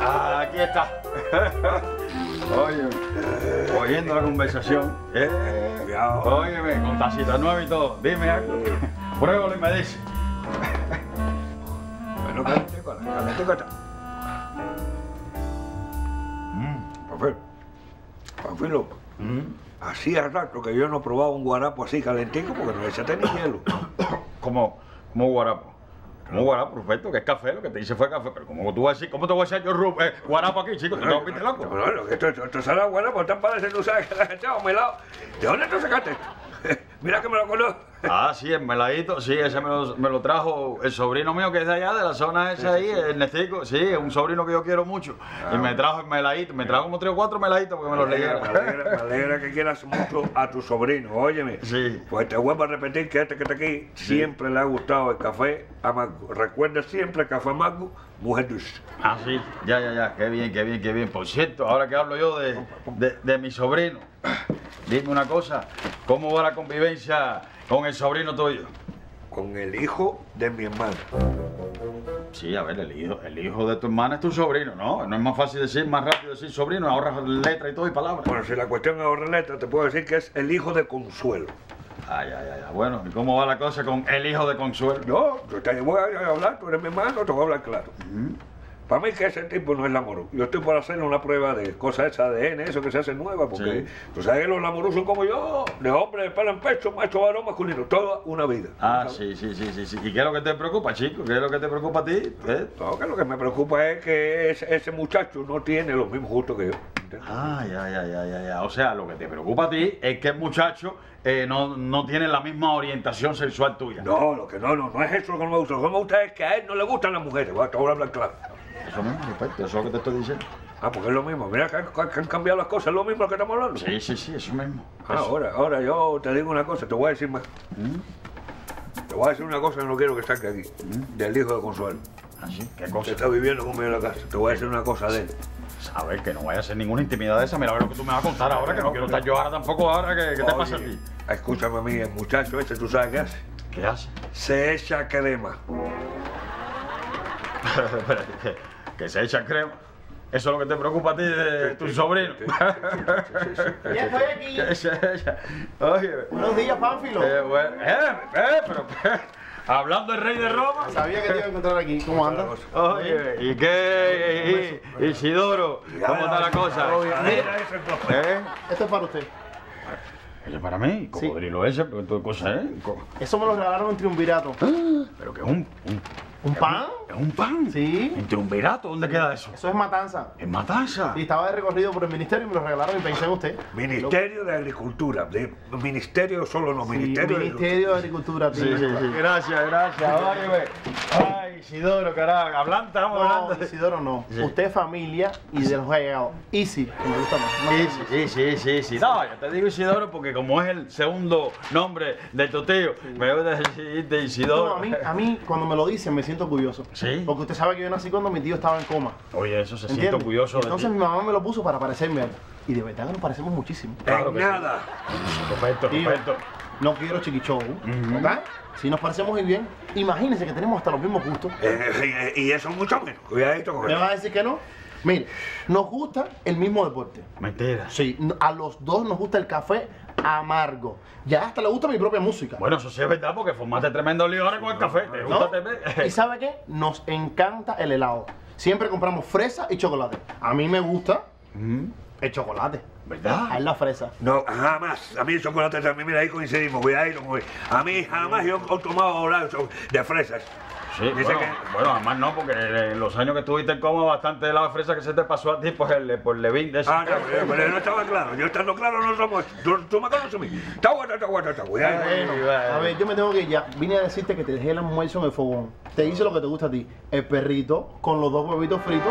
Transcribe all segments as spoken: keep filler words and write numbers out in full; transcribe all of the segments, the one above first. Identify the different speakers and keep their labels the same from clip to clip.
Speaker 1: Ah, aquí está. Oye, oyendo la conversación. Eh, óyeme, con tacita nueva y todo. Dime algo. Pruébalo y me dice.
Speaker 2: Bueno, caliente, caliente, caliente. Mmm, Panfilo. Panfilo.
Speaker 1: Mm.
Speaker 2: Hacía rato que yo no probaba un guarapo así calentico porque no le echaste ni hielo.
Speaker 1: ¿Cómo, cómo guarapo? ¿Cómo guarapo, perfecto? Que es café, lo que te hice fue café. Pero ¿cómo tú vas a decir? ¿Cómo te voy a echar yo ru- eh, guarapo aquí, chico? ¿Tú te viste loco?
Speaker 2: No, no, esto, esto, esto será guarapo, tan parece, tú sabes que le has echado melado. ¿De dónde tú sacaste esto? Mira que me lo conozco.
Speaker 1: Ah, sí, el meladito, sí, ese me lo, me lo trajo el sobrino mío que es de allá, de la zona esa ahí, el Nestico, sí, es un sobrino que yo quiero mucho. Ah, y me trajo el meladito, me trajo como tres o cuatro meladitos porque me los leyera.
Speaker 2: Me alegra, me alegra que quieras mucho a tu sobrino, óyeme.
Speaker 1: Sí.
Speaker 2: Pues te vuelvo a repetir que este que está aquí
Speaker 1: Sí.
Speaker 2: siempre le ha gustado el café amargo. Recuerda siempre el café amargo, mujer dulce.
Speaker 1: Ah, sí, ya, ya, ya, qué bien, qué bien, qué bien. Por cierto, ahora que hablo yo de, de, de mi sobrino, dime una cosa, ¿cómo va la convivencia con el sobrino tuyo?
Speaker 2: Con el hijo de mi hermano.
Speaker 1: Sí, a ver, el hijo, el hijo de tu hermana es tu sobrino, ¿no? No es más fácil decir, más rápido decir sobrino, ahorras letra y todo y palabras.
Speaker 2: Bueno, si la cuestión es ahorrar letra, te puedo decir que es el hijo de Consuelo.
Speaker 1: Ay, ay, ay, ay, bueno, ¿y cómo va la cosa con el hijo de Consuelo?
Speaker 2: No, yo te voy a hablar, tú eres mi hermano, te voy a hablar claro.
Speaker 1: ¿Mm?
Speaker 2: Para mí que ese tipo no es lamoroso. Yo estoy por hacerle una prueba de cosas esa A D N, eso que se hace nueva, porque
Speaker 1: Sí.
Speaker 2: tú sabes que los lamorosos son como yo, de hombre, de pelo en pecho, macho, varón, masculino, toda una vida.
Speaker 1: Ah,
Speaker 2: ¿sabes?
Speaker 1: sí, sí, sí, sí, sí. ¿Y qué es lo que te preocupa, chico? ¿Qué es lo que te preocupa a ti? ¿Eh?
Speaker 2: No, que lo que me preocupa es que ese, ese muchacho no tiene los mismos gustos que yo. ¿entiendes?
Speaker 1: Ay, ay, ay, ay, ay, ay. O sea, lo que te preocupa a ti es que el muchacho eh, no, no tiene la misma orientación sexual tuya.
Speaker 2: No, lo que no, no, no es eso lo que no me gusta. Lo que me gusta es que a él no le gustan las mujeres. Voy a te voy a hablar claro.
Speaker 1: Eso mismo, perfecto, eso es lo que te estoy diciendo.
Speaker 2: Ah, porque es lo mismo. Mira que, han que han cambiado las cosas, es lo mismo lo que estamos hablando.
Speaker 1: Sí, sí, sí, eso mismo.
Speaker 2: Ah,
Speaker 1: Eso.
Speaker 2: ahora, ahora yo te digo una cosa, te voy a decir más.
Speaker 1: ¿Mm?
Speaker 2: Te voy a decir una cosa que no quiero que saque aquí. Del hijo de Consuelo.
Speaker 1: ¿Ah, sí? ¿Qué
Speaker 2: Que
Speaker 1: cosa?
Speaker 2: está viviendo conmigo en la casa. Te voy a decir una cosa de él.
Speaker 1: Sabes que no vaya a ser ninguna intimidad de esa. Mira, a ver lo que tú me vas a contar ahora, que no quiero estar yo ahora tampoco ahora. ¿Qué, qué te pasa a
Speaker 2: Oye,
Speaker 1: ti?
Speaker 2: escúchame a mí, el muchacho este, ¿tú sabes qué hace?
Speaker 1: ¿Qué hace?
Speaker 2: Se echa crema.
Speaker 1: Espérate, que, que se echa crema. ¿Eso es lo que te preocupa a ti de tu sobrino?
Speaker 3: Ya estoy aquí.
Speaker 1: Que se echa. Oye,
Speaker 3: Buenos días, Pánfilo.
Speaker 1: eh, bueno, eh, eh, pero eh, hablando del rey de Roma.
Speaker 3: Sabía que te iba a encontrar aquí. ¿Cómo andas?
Speaker 1: Oye, ¿y qué, I- I- Isidoro? ¿Cómo está la cosa?
Speaker 2: Mira ese trozo.
Speaker 1: ¿Eh?
Speaker 3: Esto es para usted.
Speaker 1: ¿Eso es para mí?
Speaker 3: Sí.
Speaker 1: Cocodrilo ese, pero todo cosa, ¿eh? Co-
Speaker 3: Eso me lo regalaron en Triunvirato.
Speaker 1: Pero que es un, un,
Speaker 3: ¿Un pan?
Speaker 1: es un pan.
Speaker 3: Sí.
Speaker 1: ¿En Triunvirato? ¿Dónde queda eso?
Speaker 3: Eso es matanza.
Speaker 1: En Matanza.
Speaker 3: Y estaba de recorrido por el ministerio y me lo regalaron y pensé en usted.
Speaker 2: Ministerio de Agricultura. De, ministerio solo no,
Speaker 3: Sí,
Speaker 2: Ministerio de
Speaker 3: Ministerio de Agricultura.
Speaker 1: Sí, sí, sí. Gracias, gracias. Óyeme. Ay, Isidoro, carajo. Hablando, estamos
Speaker 3: No,
Speaker 1: hablando. de-
Speaker 3: Isidoro no.
Speaker 1: Sí.
Speaker 3: Usted es familia y de los gallegos. Easy, que me gusta más.
Speaker 1: Sí, sí, sí, sí, sí, sí. No, yo te digo Isidoro porque como es el segundo nombre de tu tío, me voy a decirte Isidoro.
Speaker 3: No, a mí, a mí, cuando me lo dicen, me siento orgulloso.
Speaker 1: ¿Sí?
Speaker 3: Porque usted sabe que yo nací cuando mi tío estaba en coma.
Speaker 1: Oye, eso se siente
Speaker 3: ¿Entiende?
Speaker 1: orgulloso de
Speaker 3: Entonces
Speaker 1: ti.
Speaker 3: mi mamá me lo puso para parecerme a él. Y de verdad que nos parecemos muchísimo.
Speaker 1: Claro
Speaker 2: En
Speaker 1: que sí.
Speaker 2: nada.
Speaker 1: Perfecto,
Speaker 3: Tío,
Speaker 1: perfecto.
Speaker 3: no quiero chiquichou,
Speaker 1: Ujú.
Speaker 3: ¿verdad? Si nos parecemos muy bien, imagínense que tenemos hasta los mismos gustos.
Speaker 2: Eh, eh, y eso mucho menos. Cuidadito con
Speaker 3: ¿Me
Speaker 2: eso.
Speaker 3: vas a decir que no? Mire, nos gusta el mismo deporte.
Speaker 1: Mentira.
Speaker 3: Sí, n- a los dos nos gusta el café amargo. Ya hasta le gusta mi propia música.
Speaker 1: Bueno, eso sí es verdad porque formaste tremendo lío ahora con el café. ¿Te
Speaker 3: ¿no?
Speaker 1: gusta tener?
Speaker 3: ¿Y sabe qué? Nos encanta el helado. Siempre compramos fresa y chocolate. A mí me gusta
Speaker 1: Mm,
Speaker 3: el chocolate.
Speaker 1: ¿Verdad?
Speaker 3: A él la fresa.
Speaker 2: No, jamás. A mí el chocolate también, mira, ahí coincidimos. Cuidadito con eso. A mí jamás yo he tomado ahora de fresas.
Speaker 1: Sí,
Speaker 2: Dice
Speaker 1: bueno,
Speaker 2: que-
Speaker 1: bueno, además no, porque en los años que estuviste en coma bastante helado de fresa que se te pasó a ti, pues el, por Levin de ese.
Speaker 2: Ah, no, pero pero no estaba claro. Yo estando claro no somos. Tú, tú me conoces a mí. Está bueno, está bueno, está bueno.
Speaker 1: Bueno, bueno.
Speaker 3: A ver, yo me tengo que ir ya. Vine a decirte que te dejé el almuerzo en el fogón. Te hice lo que te gusta a ti. El perrito con los dos huevitos fritos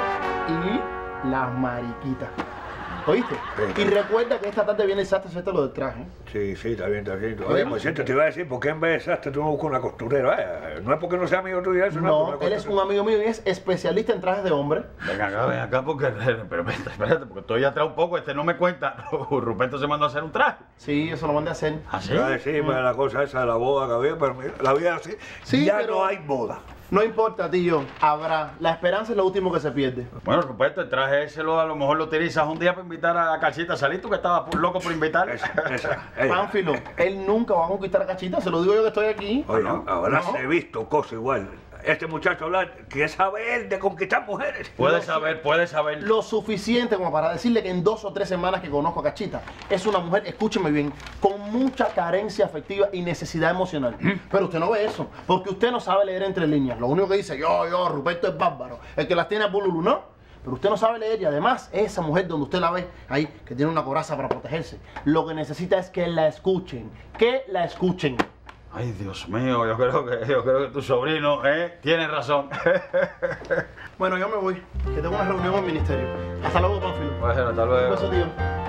Speaker 3: y las mariquitas. ¿Oíste?
Speaker 2: Sí.
Speaker 3: Y recuerda que esta tarde viene el sastre a hacerte lo del traje.
Speaker 2: Sí, sí, está bien, está bien. Oye, por cierto, te iba a decir, ¿por qué en vez de sastre tú no buscas una costurera? Eh, no es porque no sea amigo tuyo, eso no,
Speaker 3: No,
Speaker 2: es por
Speaker 3: él
Speaker 2: una
Speaker 3: es un amigo mío y es especialista en trajes de hombre.
Speaker 1: Venga acá, ven acá, porque. Pero espérate, espérate, porque estoy atrás un poco, este no me cuenta. Ruperto se mandó a hacer un traje.
Speaker 3: Sí, eso lo mandé a hacer.
Speaker 1: ¿Ah, sí?
Speaker 2: Te iba a decir, pues, la cosa esa de la boda que había, pero mira, la vida así.
Speaker 3: Sí,
Speaker 2: ya
Speaker 3: pero-
Speaker 2: no hay boda.
Speaker 3: No importa, tío. Habrá. La esperanza es lo último que se pierde.
Speaker 1: Bueno, Ruperto, el traje ese lo, a lo mejor lo utilizas un día para invitar a Cachita a salir, tú que estabas loco por invitar.
Speaker 2: Esa, esa. ella.
Speaker 3: Pánfilo, él nunca va a conquistar a Cachita. Se lo digo yo que estoy aquí.
Speaker 2: Oye,
Speaker 1: ¿no?
Speaker 2: ahora
Speaker 3: No.
Speaker 2: se he visto cosas igual. Este muchacho hablar, ¿qué sabe él de conquistar mujeres?
Speaker 1: Puedes saber, puedes saber.
Speaker 3: Lo suficiente como para decirle que en dos o tres semanas que conozco a Cachita, es una mujer, escúcheme bien, con mucha carencia afectiva y necesidad emocional. Pero usted no ve eso, porque usted no sabe leer entre líneas. Lo único que dice, yo, yo, Ruperto es bárbaro. El que las tiene es Bululu, ¿no? Pero usted no sabe leer y además esa mujer donde usted la ve ahí, que tiene una coraza para protegerse, lo que necesita es que la escuchen, que la escuchen.
Speaker 1: Ay, Dios mío, yo creo que, yo creo que tu sobrino eh, tiene razón.
Speaker 3: Bueno, yo me voy, que tengo una reunión en el ministerio. Hasta luego, Pánfilo.
Speaker 1: Bueno, hasta
Speaker 3: Un
Speaker 1: luego.
Speaker 3: beso, tío.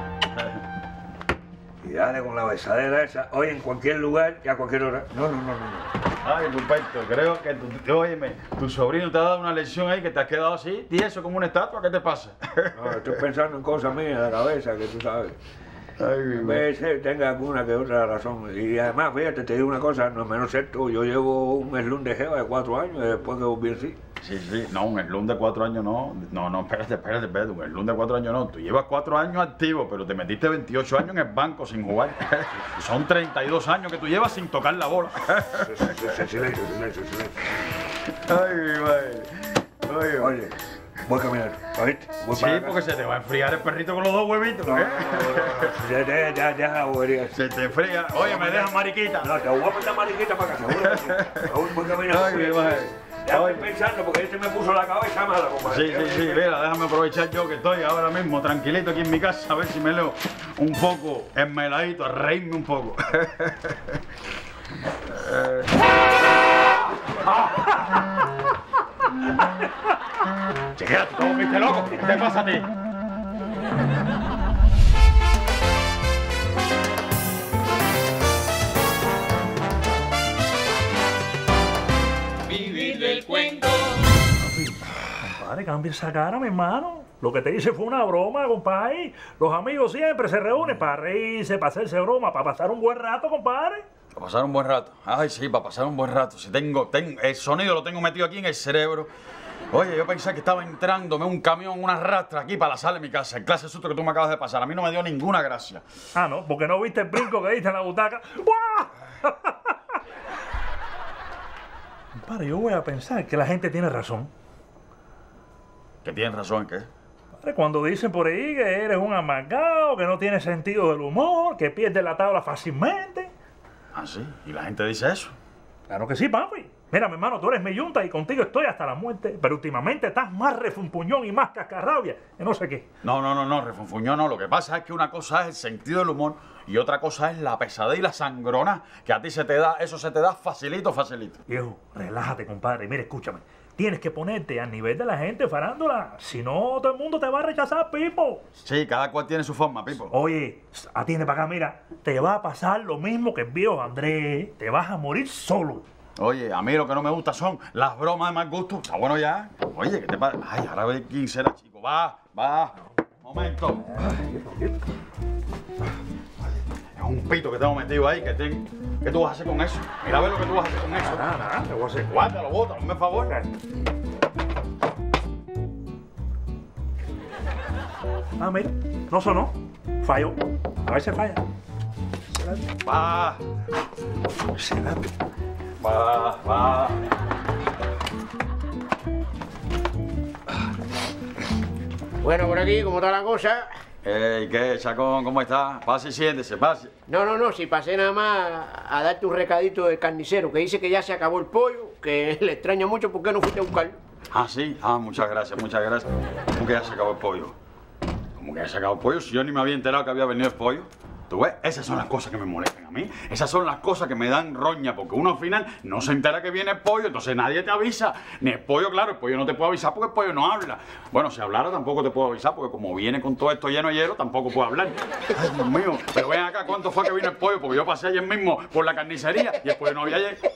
Speaker 2: Y dale con la besadera esa, hoy en cualquier lugar y a cualquier hora. No, no, no, no. no.
Speaker 1: Ay, Ruperto, creo que tu, óyeme, tu sobrino te ha dado una lección ahí que te has quedado así, tieso como una estatua, ¿qué te pasa?
Speaker 2: No, estoy pensando en cosas mías de la cabeza que tú sabes.
Speaker 1: Ay, mi
Speaker 2: En vez de ser, tenga alguna que otra razón. Y además, fíjate, te digo una cosa, no es menos cierto, yo llevo un meslún de jeva de cuatro años y después que volví así.
Speaker 1: Sí, sí, no, un slum de cuatro años no. No, no, espérate, espérate, espérate, un slum de cuatro años no. Tú llevas cuatro años activo, pero te metiste veintiocho años en el banco sin jugar. Son treinta y dos años que tú llevas sin tocar la bola.
Speaker 2: Silencio, silencio, silencio.
Speaker 1: Ay, mi madre. Oye,
Speaker 2: Oye, voy caminando, ¿oíste? Voy
Speaker 1: sí,
Speaker 2: para acá.
Speaker 1: porque se te va a enfriar el perrito con los dos huevitos,
Speaker 2: No,
Speaker 1: ¿eh?
Speaker 2: ya, ya, ya, ya, bobería.
Speaker 1: Se te enfría. Oye, me dejas mariquita.
Speaker 2: No, te voy a mandar mariquita para acá, seguro que sí. Aún voy caminando.
Speaker 1: Ay, mi madre.
Speaker 2: Ya estoy pensando, porque este me puso la cabeza mala, compadre.
Speaker 1: Sí, sí, sí, mira, déjame aprovechar yo que estoy ahora mismo tranquilito aquí en mi casa, a ver si me leo un poco enmeladito, a reírme un poco. Eh. Chiquera, ¿tú te volviste loco? ¿Qué te pasa a ti?
Speaker 4: Vivir del cuento.
Speaker 5: Compadre, cambia esa cara, mi hermano. Lo que te hice fue una broma, compadre. Los amigos siempre se reúnen para reírse, para hacerse broma, para pasar un buen rato, compadre.
Speaker 1: Para pasar un buen rato. Ay, sí, para pasar un buen rato. Si tengo, tengo, el sonido lo tengo metido aquí en el cerebro. Oye, yo pensé que estaba entrándome un camión, una rastra aquí para la sala de mi casa. El clase de susto que tú me acabas de pasar. A mí no me dio ninguna gracia.
Speaker 5: Ah, no, porque no viste el brinco que diste en la butaca. ¡Guau! Compadre, yo voy a pensar que la gente tiene razón.
Speaker 1: Que tienes razón, ¿qué?
Speaker 5: Compadre, cuando dicen por ahí que eres un amargado, que no tienes sentido del humor, que pierdes la tabla fácilmente.
Speaker 1: Ah, sí. ¿Y la gente dice eso?
Speaker 5: Claro que sí, papi. Mira, mi hermano, tú eres mi yunta y contigo estoy hasta la muerte. Pero últimamente estás más refunfuñón y más cascarrabia. Que no sé qué.
Speaker 1: No, no, no, no, refunfuñó no. Lo que pasa es que una cosa es el sentido del humor y otra cosa es la pesadez y la sangrona que a ti se te da, eso se te da facilito, facilito.
Speaker 5: Viejo, relájate, compadre. Mira, escúchame. Tienes que ponerte al nivel de la gente farándula. Si no, todo el mundo te va a rechazar, Pipo.
Speaker 1: Sí, cada cual tiene su forma, Pipo.
Speaker 5: Oye, atiende para acá, mira. Te va a pasar lo mismo que el viejo Andrés. Te vas a morir solo.
Speaker 1: Oye, a mí lo que no me gusta son las bromas de mal gusto. Está bueno ya. Oye, ¿qué te pasa? Ay, ahora ve quién será, chico. Va, va. Un momento. Es un pito que tengo metido ahí. ¿Qué, te- ¿Qué tú vas a hacer con eso? Mira a ver lo que tú vas a hacer con eso.
Speaker 5: Nada, nada, te voy a hacer.
Speaker 1: Guárdalo, bota, hazme un favor.
Speaker 5: Ah, mira, no sonó. Falló. A veces falla.
Speaker 1: Va. Va, va.
Speaker 6: Bueno, por aquí, ¿cómo está la cosa?
Speaker 1: Ey, ¿qué, Chacón? ¿Cómo estás? Pase y siéntese, pase.
Speaker 6: No, no, no, si pasé nada más a darte un recadito del carnicero, que dice que ya se acabó el pollo, que le extraña mucho, ¿por qué no fuiste a buscarlo?
Speaker 1: Ah, sí. Ah, muchas gracias, muchas gracias. ¿Cómo que ya se acabó el pollo? ¿Cómo que ya se acabó el pollo? Si yo ni me había enterado que había venido el pollo. ¿Tú ves? Esas son las cosas que me molestan a mí. Esas son las cosas que me dan roña, porque uno al final no se entera que viene el pollo, entonces nadie te avisa. Ni el pollo, claro, el pollo no te puede avisar porque el pollo no habla. Bueno, si hablara tampoco te puedo avisar, porque como viene con todo esto lleno de hielo, tampoco puede hablar. Ay, Dios mío. Pero ven acá, ¿cuánto fue que vino el pollo? Porque yo pasé ayer mismo por la carnicería y el pollo no había llegado.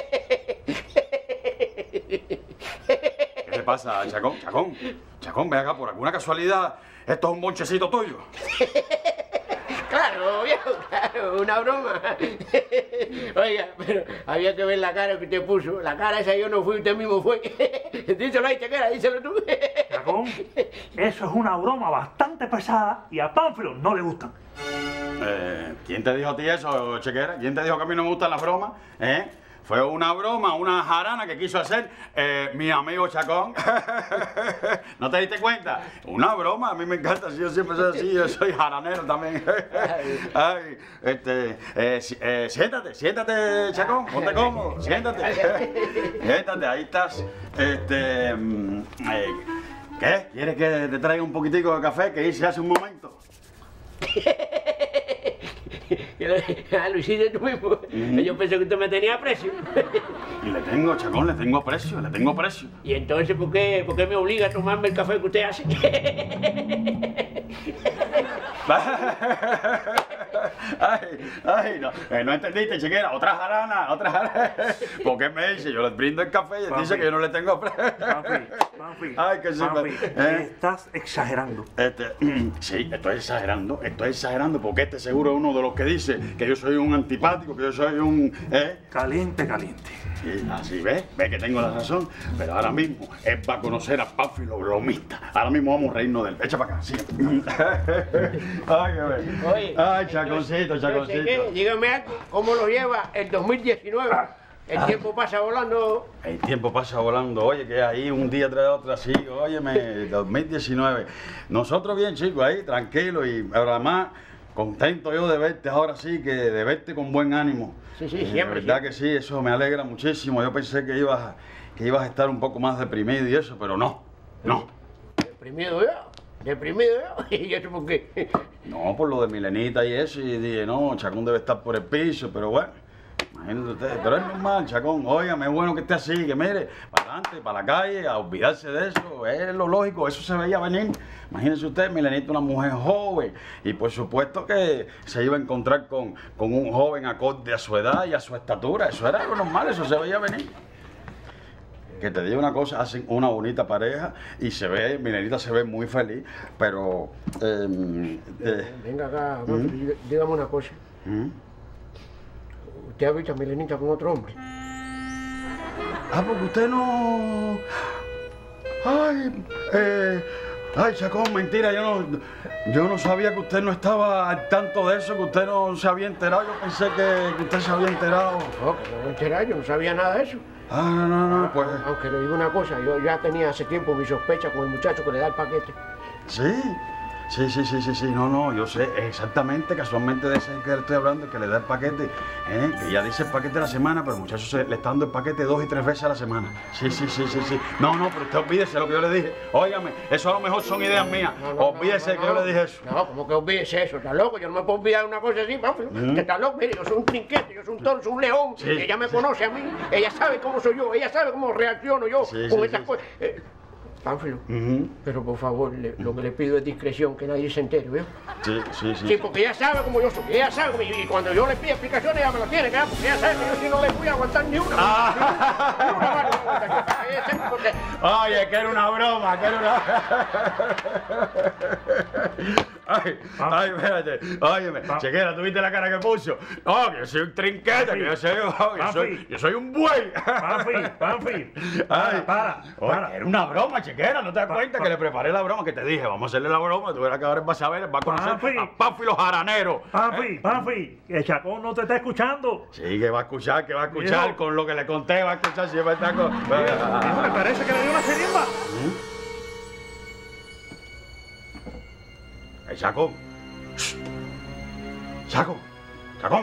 Speaker 1: ¿Qué te pasa, Chacón? Chacón, Chacón, ven acá, por alguna casualidad, esto es un bonchecito tuyo.
Speaker 6: Claro, viejo, claro, una broma. Oiga, pero había que ver la cara que usted puso. La cara esa yo no fui, usted mismo fue. Díselo ahí, Chequera, díselo tú.
Speaker 5: Chacón, eso es una broma bastante pesada y a Pánfilo no le gustan.
Speaker 1: Eh, ¿Quién te dijo a ti eso, Chequera? ¿Quién te dijo que a mí no me gustan las bromas? ¿Eh? Fue una broma, una jarana que quiso hacer eh, mi amigo Chacón. ¿No te diste cuenta? Una broma, a mí me encanta, yo siempre soy así, yo soy jaranero también. Ay, este, eh, eh, siéntate, siéntate, Chacón, ponte cómodo, siéntate. Siéntate, ahí estás. Este, mm, eh, ¿qué? ¿Quieres que te traiga un poquitico de café que hice hace un momento?
Speaker 6: Ah, lo hiciste tú mismo. Mm. Yo pensé que usted me tenía aprecio.
Speaker 1: Y le tengo, Chacón, le tengo aprecio, le tengo aprecio.
Speaker 6: ¿Y entonces por qué, por qué me obliga a tomarme el café que usted hace?
Speaker 1: Ay, ay, no, eh, no entendiste, Chequera, otra jarana, otra jarana. ¿Por qué me dice? Yo le brindo el café y él dice que yo no le tengo aprecio.
Speaker 5: Panfi, Panfi,
Speaker 1: Ay, que sí,
Speaker 5: Panfi,
Speaker 1: ¿eh?
Speaker 5: estás exagerando.
Speaker 1: Este, sí, estoy exagerando, estoy exagerando porque este seguro es uno de los que dice que yo soy un antipático, que yo soy un... ¿eh?
Speaker 5: Caliente, caliente.
Speaker 1: Sí, así ve, ve que tengo la razón, pero ahora mismo él va a conocer a Pánfilo bromista. Ahora mismo vamos a reírnos de él. Echa para acá, sigue. Ay, a ver.
Speaker 6: Oye,
Speaker 1: Ay, Chaconcito,
Speaker 6: yo sé
Speaker 1: Chaconcito.
Speaker 6: que, dígame algo, ¿cómo lo lleva el dos mil diecinueve? El tiempo pasa volando.
Speaker 1: El tiempo pasa volando, oye, que ahí un día tras otro así, óyeme, dos mil diecinueve. Nosotros bien, chicos, ahí, tranquilos y además contento yo de verte ahora sí, que de verte con buen ánimo.
Speaker 6: Sí, sí,
Speaker 1: Eh,
Speaker 6: siempre.
Speaker 1: De verdad
Speaker 6: siempre.
Speaker 1: que sí, eso me alegra muchísimo. Yo pensé que ibas, a- que ibas a estar un poco más deprimido y eso, pero no, no.
Speaker 6: Deprimido yo, deprimido yo. ¿Y eso por qué?
Speaker 1: No, por lo de Milenita y eso, y dije, no, Chacón debe estar por el piso, pero bueno, imagínate ustedes, pero es normal, Chacón, óigame, es bueno que esté así, que mire, para adelante, para la calle, a olvidarse de eso, es lo lógico, eso se veía venir. Imagínense usted, Milenita, una mujer joven, y por supuesto que se iba a encontrar con, con un joven acorde a su edad y a su estatura, eso era algo normal, eso se veía venir. Que te digo una cosa, hacen una bonita pareja y se ve, Milenita se ve muy feliz, pero... eh, eh,
Speaker 6: Venga acá, Pánfilo, dígame una cosa.
Speaker 1: ¿Mm?
Speaker 6: ¿Usted ha visto a Milenita con otro hombre?
Speaker 1: Ah, porque usted no... Ay, eh... Ay, Chacón, mentira, yo no... Yo no sabía que usted no estaba al tanto de eso, que usted no se había enterado. Yo pensé que, que usted se había enterado.
Speaker 6: No, que no me enteré, yo no sabía nada de eso.
Speaker 1: Ah, no, no, no, pues...
Speaker 6: Aunque le digo una cosa, yo ya tenía hace tiempo mi sospecha con el muchacho que le da el paquete.
Speaker 1: Sí, sí, sí, sí, sí, sí, no, no, yo sé exactamente, casualmente de ese que le estoy hablando, el que le da el paquete, ¿eh? Que ya dice el paquete de la semana, pero el muchacho se, le está dando el paquete dos y tres veces a la semana. Sí, sí, sí, sí, sí. No, no, pero usted olvídese lo que yo le dije. Óigame, eso a lo mejor son ideas mías.
Speaker 6: No, no,
Speaker 1: Olvídese
Speaker 6: no, no,
Speaker 1: que yo
Speaker 6: no.
Speaker 1: le dije eso.
Speaker 6: No, ¿cómo que olvídese eso? ¿Está loco? Yo no me puedo olvidar una cosa así, Pánfilo. Que está loco, mire, yo soy un trinquete, yo soy un toro, soy un león.
Speaker 1: Sí.
Speaker 6: Ella me conoce a mí, ella sabe cómo soy yo, ella sabe cómo reacciono yo
Speaker 1: Sí,
Speaker 6: con
Speaker 1: sí,
Speaker 6: estas
Speaker 1: sí.
Speaker 6: cosas. Eh, Pánfilo,
Speaker 1: Ujú.
Speaker 6: pero por favor, le- lo que le pido es discreción, que nadie se entere, ¿veo?
Speaker 1: Sí, sí, sí.
Speaker 6: Sí, porque ella sabe cómo yo soy, ella sabe, cómo- y cuando yo le pido explicaciones, ella me las tiene que dar, porque ella sabe que yo si no le voy a aguantar ni una.
Speaker 1: Ah.
Speaker 6: Ni una mano, no voy a aguantar. Ella sabe porque-
Speaker 1: Oye, que era una broma, que era una... Ay, ay, espérate. Óyeme, Chequera, ¿tú viste la cara que puso? No, que yo soy un trinquete, que yo soy, oh, yo soy, yo soy un buey.
Speaker 5: Panfi, Panfi,
Speaker 1: Ay,
Speaker 5: para, para,
Speaker 1: oye,
Speaker 5: para.
Speaker 1: era una broma, Chequera, ¿no te das
Speaker 5: Pa-
Speaker 1: cuenta
Speaker 5: pa-
Speaker 1: que le preparé la broma? Que te dije, vamos a hacerle la broma, tú verás que ahora él va a saber, él va a conocer
Speaker 5: Papi.
Speaker 1: a Pánfilo Jaranero.
Speaker 5: Panfi, Panfi, el Chacón no te está escuchando.
Speaker 1: Sí, que va a escuchar, que va a escuchar,
Speaker 5: Viejo.
Speaker 1: con lo que le conté, va a escuchar si va a estar con...
Speaker 5: Viejo, me parece que le dio una sirimba.
Speaker 1: ¡Ey, Chaco! ¡Chaco! ¡Chacón!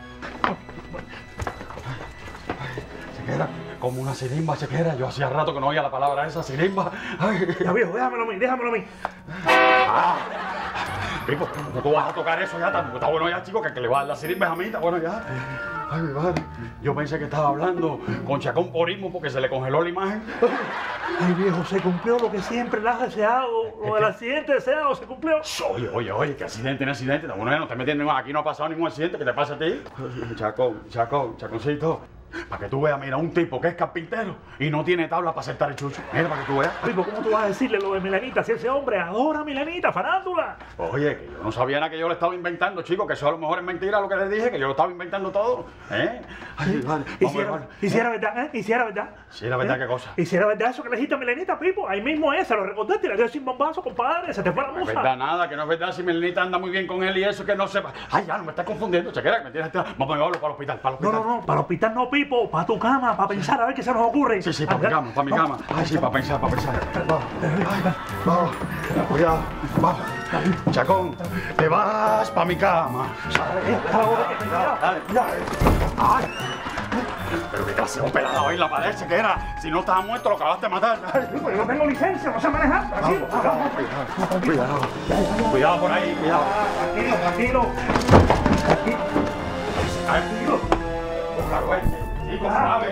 Speaker 1: Se queda como una sirimba, se queda. Yo hacía rato que no oía la palabra esa, sirimba. Ay.
Speaker 5: Ya viejo, déjamelo a mí, déjamelo a mí.
Speaker 1: Ah. Pipo, ¿cómo tú vas a tocar eso ya? Está, está bueno ya, chico, que, que le va a dar la sirimba es a mí, está bueno ya. Ay, mi madre. Yo pensé que estaba hablando con Chacón por ismo porque se le congeló la imagen.
Speaker 5: Ay viejo, se cumplió lo que siempre le has deseado. Lo del accidente deseado se cumplió.
Speaker 1: Oye, oye, oye, que accidente, no accidente. Está bueno ya, no te metes en ningún- aquí no ha pasado ningún accidente, ¿qué te pasa a ti? Chacón, Chacón, Chaconcito. Para que tú veas, mira, un tipo que es carpintero y no tiene tabla para aceptar el chucho. Mira, para que tú veas.
Speaker 5: Pipo, ¿cómo tú vas a decirle lo de Milenita si ese hombre adora a Milenita, farándula?
Speaker 1: Oye, que yo no sabía nada que yo le estaba inventando, chico, que eso a lo mejor es mentira lo que les dije, que yo lo estaba inventando todo. ¿Eh? Ay, vale.
Speaker 5: ¿Y
Speaker 1: Vamos,
Speaker 5: si era,
Speaker 1: vale.
Speaker 5: y si era verdad, eh? ¿Y si era verdad?
Speaker 1: Si era verdad,
Speaker 5: ¿Eh?
Speaker 1: ¿qué cosa?
Speaker 5: ¿Y si era verdad eso que le dijiste a Milenita, Pipo? Ahí mismo es, se lo recordaste y le dio sin bombazo, compadre, se te fue la
Speaker 1: No es
Speaker 5: musa.
Speaker 1: verdad nada, que no es verdad si Melenita anda muy bien con él y eso que no sepa. Ay, ya, no me estás confundiendo, chequera, que me tienes... Vamos a llevarlo para el hospital, para el
Speaker 5: No,
Speaker 1: hospital.
Speaker 5: no, no, para el hospital no, Pipo, para tu cama, para pensar a ver qué se nos ocurre.
Speaker 1: Sí, sí, para
Speaker 5: Ah,
Speaker 1: mi cama, para mi cama. Ay, sí, para pensar, para pensar. Vamos, ay, vamos, cuidado, vamos. Chacón, te vas para mi cama. Dale, dale. Ay. Pero qué clase de pelado ahí en la pared, chequera. Si no estaba muerto, lo acabaste de matar. Ay,
Speaker 5: Pipo, yo no tengo licencia, no sé manejar, tranquilo.
Speaker 1: Cuidado, cuidado por ahí, cuidado.
Speaker 5: Tranquilo, tranquilo. Tranquilo. Tranquilo.
Speaker 1: Claro, este, chico, sabe.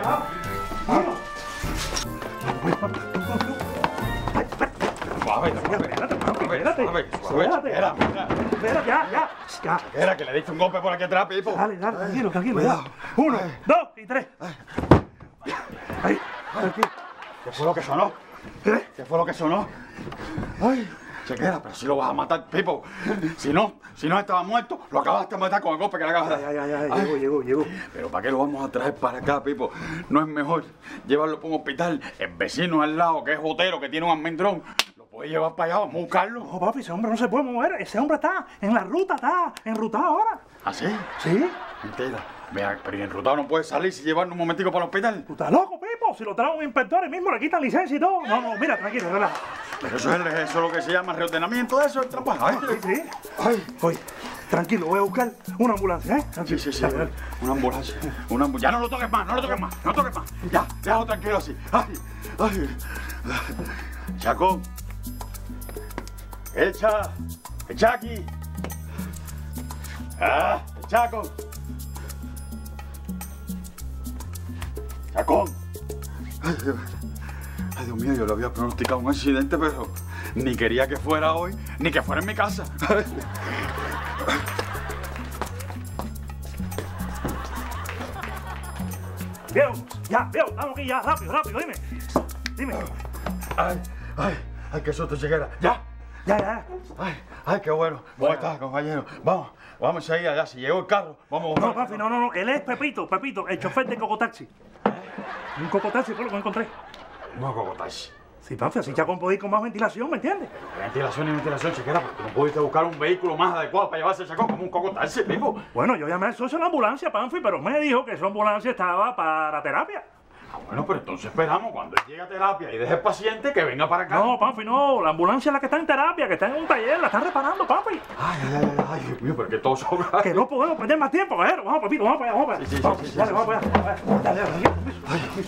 Speaker 1: Suave, suave.
Speaker 5: Espérate, papi,
Speaker 1: Suave,
Speaker 5: espérate.
Speaker 1: suave, suave,
Speaker 5: Espérate.
Speaker 1: chequera, mira.
Speaker 5: Espera, ya, ya. Ya.
Speaker 1: Chequera, que le diste un golpe por aquí atrás, Pipo.
Speaker 5: Dale, dale, tranquilo, tranquilo.
Speaker 1: Cuidado.
Speaker 5: ya. Uno, dos y tres. Ahí, tranquilo.
Speaker 1: ¿Qué fue lo que sonó?
Speaker 5: ¿Eh?
Speaker 1: ¿Qué fue lo que sonó? Ay, chequera, pero si lo vas a matar, Pipo. Si no, si no estaba muerto, lo acabaste de matar con el golpe que le acabas de
Speaker 5: Ya,
Speaker 1: dar.
Speaker 5: ya, ya,
Speaker 1: Ay,
Speaker 5: llegó, llegó, llegó.
Speaker 1: pero ¿para qué lo vamos a traer para acá, Pipo? No es mejor llevarlo para un hospital. El vecino al lado, que es Jotero, que tiene un almendrón, lo puede llevar para allá, vamos a buscarlo.
Speaker 5: No, papi, ese hombre no se puede mover. Ese hombre está en la ruta, está enrutado ahora.
Speaker 1: ¿Ah, sí?
Speaker 5: ¿Sí?
Speaker 1: Mentira. Mira, pero enrutado no puede salir si llevarlo un momentico para el hospital.
Speaker 5: ¿Tú estás loco, Pipo? Si lo trae un inspector y mismo le quitan licencia y todo. No, no, mira, tranquilo, relaja.
Speaker 1: Pero eso es, eso es lo que se llama reordenamiento de eso, el trabajo. Ay,
Speaker 5: Sí, sí.
Speaker 1: ay.
Speaker 5: Oye, tranquilo, voy a buscar una ambulancia, ¿eh?
Speaker 1: Sí,
Speaker 5: Tranquilo.
Speaker 1: sí, sí.
Speaker 5: Dale, dale.
Speaker 1: Una ambulancia. Una ambulancia. Ya no lo toques más, no lo toques más, no lo toques más. Ya, déjalo tranquilo así. Ay, ay. Chacón. Echa. Echa aquí. Ah, Chaco. Chacón. Ay, Dios. Ay, Dios mío, yo le había pronosticado un accidente, pero ni quería que fuera hoy, ni que fuera en mi casa.
Speaker 5: Viejo, ya, viejo, estamos aquí ya, rápido, rápido, dime. Dime.
Speaker 1: Ay, ay, ay, qué susto, chequera. Ya.
Speaker 5: Ya, ya.
Speaker 1: Ay, ay, qué bueno. ¿Cómo estás, compañero? Vamos, vamos a ir allá. Si llegó el carro, vamos a buscar.
Speaker 5: No, papi, no, no, no. Él es Pepito, Pepito, el chofer de Cocotaxi. Un Cocotaxi fue lo que encontré.
Speaker 1: No, Cocotaxi.
Speaker 5: Sí, papi, así ya puedo ir con más ventilación, ¿me entiendes?
Speaker 1: Ventilación y ventilación, chequera, porque no pudiste buscar un vehículo más adecuado para llevarse el Chacón como un Cocotaxi, pico.
Speaker 5: Bueno, yo llamé al socio de la ambulancia, Panfi, pero me dijo que esa ambulancia estaba para terapia.
Speaker 1: Ah, bueno, pero entonces esperamos cuando él llegue a terapia y deje el paciente que venga para acá.
Speaker 5: No, Panfi, no. La ambulancia es la que está en terapia, que está en un taller, la están reparando, papi.
Speaker 1: Ay, ay, ay, ay, Dios mío, pero que todo sobra.
Speaker 5: Que no podemos perder más tiempo, caballero. Vamos, Pepito, vamos para allá, vamos para allá.
Speaker 1: Sí, sí,
Speaker 5: vamos,
Speaker 1: sí, sí,
Speaker 5: dale,
Speaker 1: sí,
Speaker 5: vamos para allá. Dale, dale, dale, permiso, permiso.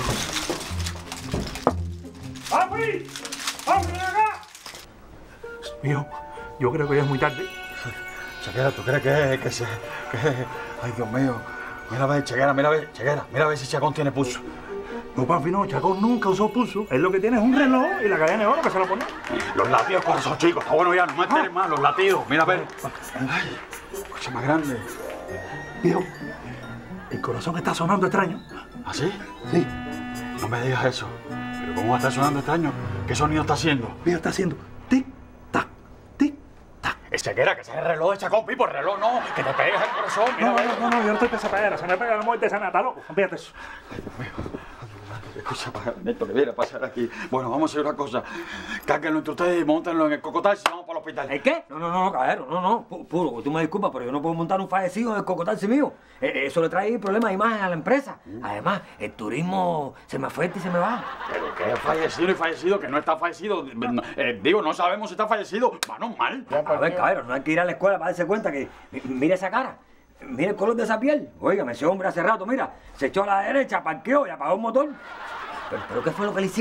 Speaker 5: ¡Papi! ¡Papi, ven acá! Mijo, yo creo que ya es muy tarde.
Speaker 1: Chequera, ¿tú crees que, que se... que... Ay, Dios mío. Mira a ver, Chequera, mira a ver, Chequera, mira a ver si Chacón tiene pulso.
Speaker 5: No, Panfi, no, Chacón nunca usó pulso. Él lo que tiene es un reloj y la cadena de oro que se lo pone.
Speaker 1: Los latidos, corazón, chicos. Está bueno ya, no me alteres más, los latidos. Mira a ver. Ay, escucha más grande.
Speaker 5: Viejo, el corazón está sonando extraño.
Speaker 1: ¿Ah, sí?
Speaker 5: Sí.
Speaker 1: No me digas eso. ¿Pero cómo va a estar sonando extraño? ¿Qué sonido está haciendo?
Speaker 5: Viejo, está haciendo tic-tac, tic-tac.
Speaker 1: Es Chequera, que ese es el reloj de Chacón, Pipo, el reloj no, que te pegues el corazón, mira
Speaker 5: No,
Speaker 1: a ver.
Speaker 5: no, no, no, yo no estoy pesadera. Se me pega la muerte sana, está loco. Fíjate eso.
Speaker 1: Escucha, Neto, que viene a pasar aquí. Bueno, vamos a hacer una cosa. Cárguenlo entre ustedes y montenlo en el Cocotaxi y vamos para el hospital.
Speaker 4: ¿El qué? No, no, no, caballero, no, no, pu- puro, tú me disculpas, pero yo no puedo montar un fallecido en el Cocotaxi mío. Eh, eso le trae problemas de imagen a la empresa. Además, el turismo se me afecta y se me va.
Speaker 1: Pero que es fallecido y fallecido, que no está fallecido. No, eh, digo, no sabemos si está fallecido. Vamos mal.
Speaker 4: A ver, caballero, no hay que ir a la escuela para darse cuenta que... mi- Mira esa cara, mira el color de esa piel. Óigame, ese hombre hace rato, mira, se echó a la derecha, parqueó y apagó el motor. Pero, pero ¿qué fue lo que le hicieron?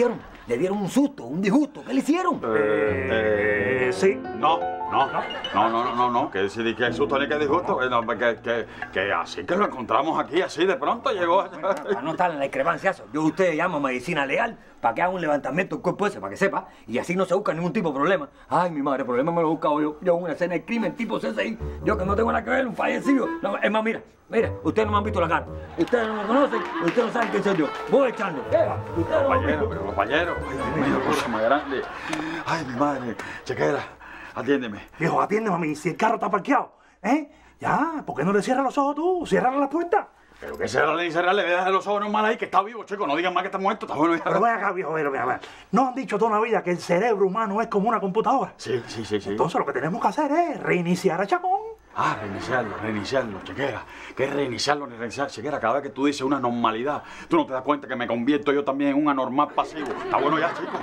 Speaker 4: le dieron un susto, un disgusto. ¿Qué le hicieron?
Speaker 5: Eh, sí.
Speaker 1: No, no, no, no, no, no, no, que decir que susto ni que disgusto, que, no, que, que, que así que lo encontramos aquí, así de pronto llegó.
Speaker 4: Para no estar en la discrepancia, eso. Yo a usted llamo medicina legal para que haga un levantamiento del cuerpo ese, para que sepa, y así no se busca ningún tipo de problema. Ay, mi madre, el problema me lo he buscado yo. Yo una escena de crimen tipo C S I, yo que no tengo nada que ver, un fallecido. No, es más, mira, mira, ustedes no me han visto la cara. Ustedes no me conocen, ustedes no saben quién soy yo. Voy echando. ¿Qué? Ustedes no me han
Speaker 1: Compañero,
Speaker 4: visto.
Speaker 1: pero compañero, ay, Dios mío, cosa más grande. Ay, mi madre, chequera, atiéndeme.
Speaker 5: Viejo, atiende, mami, si el carro está parqueado, ¿eh? Ya, ¿por qué no le cierras los ojos tú? Ciérrale la puerta.
Speaker 1: Pero que cerrarle y cerrarle, ve dejar los ojos normales ahí, que está vivo, chico, no digan más que está muerto, está bueno ya.
Speaker 5: Pero ven acá, viejo, ven, ven, ven. ¿No han dicho toda la vida que el cerebro humano es como una computadora?
Speaker 1: Sí, sí, sí, sí.
Speaker 5: Entonces lo que tenemos que hacer es reiniciar a Chacón.
Speaker 1: Ah, reiniciarlo, reiniciarlo, chequera. ¿Qué es reiniciarlo, reiniciarlo? Chequera, cada vez que tú dices una normalidad, tú no te das cuenta que me convierto yo también en un anormal pasivo. Está bueno ya, chico.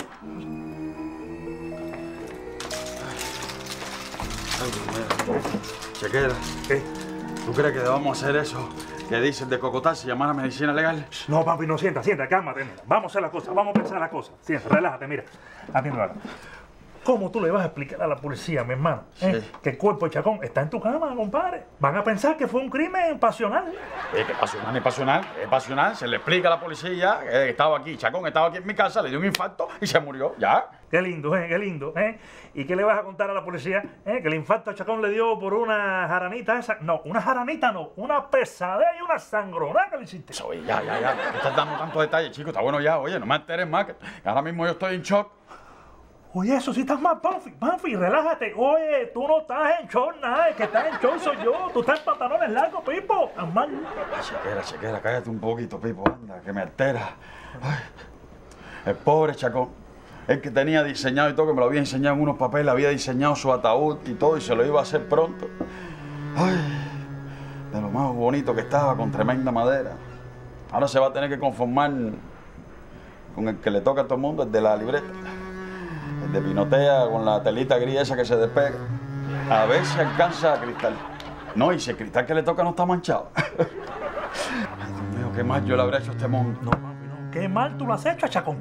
Speaker 1: Ay, Dios mío. Chequera,
Speaker 5: ¿Qué?
Speaker 1: ¿tú crees que debamos hacer eso que dicen de cocotar se llamara medicina legal?
Speaker 5: No, papi, no, sienta, sienta, cálmate, mira. Vamos a hacer las cosas, vamos a pensar las cosas. Sienta, relájate, mira. Atiende ahora. ¿Cómo tú le vas a explicar a la policía, mi hermano, eh,
Speaker 1: Sí.
Speaker 5: que el cuerpo de Chacón está en tu cama, compadre? Van a pensar que fue un crimen pasional.
Speaker 1: Es que pasional, es pasional, es pasional. Se le explica a la policía que estaba aquí, Chacón estaba aquí en mi casa, le dio un infarto y se murió, ya.
Speaker 5: Qué lindo, eh, qué lindo, ¿eh? ¿Y qué le vas a contar a la policía? ¿Eh? Que el infarto a Chacón le dio por una jaranita esa. No, una jaranita no, una pesadez y una sangrona que le hiciste.
Speaker 1: Oye, ya, ya, ya. ¿Por qué estás dando tantos detalles, chico? Está bueno ya. Oye, no me enteres más, que ahora mismo yo estoy en shock.
Speaker 5: Oye, eso sí estás mal, Panfi, Panfi, relájate. Oye, tú no estás en short, nada, el que está en short soy yo. Tú estás en pantalones largos, Pipo. Estás mal.
Speaker 1: Ay, chequera, chequera, cállate un poquito, Pipo, anda, que me altera. Ay, el pobre Chacón, el que tenía diseñado y todo, que me lo había enseñado en unos papeles, había diseñado su ataúd y todo, y se lo iba a hacer pronto. Ay, de lo más bonito que estaba, con tremenda madera. Ahora se va a tener que conformar con el que le toca a todo el mundo, el de la libreta. El de pinotea con la telita gris esa que se despega. A ver si alcanza a cristal. No, y si el cristal que le toca no está manchado. Ay, Dios mío, qué mal yo le habré hecho a este mundo.
Speaker 5: No, papi, no. Qué mal tú lo has hecho a Chacón.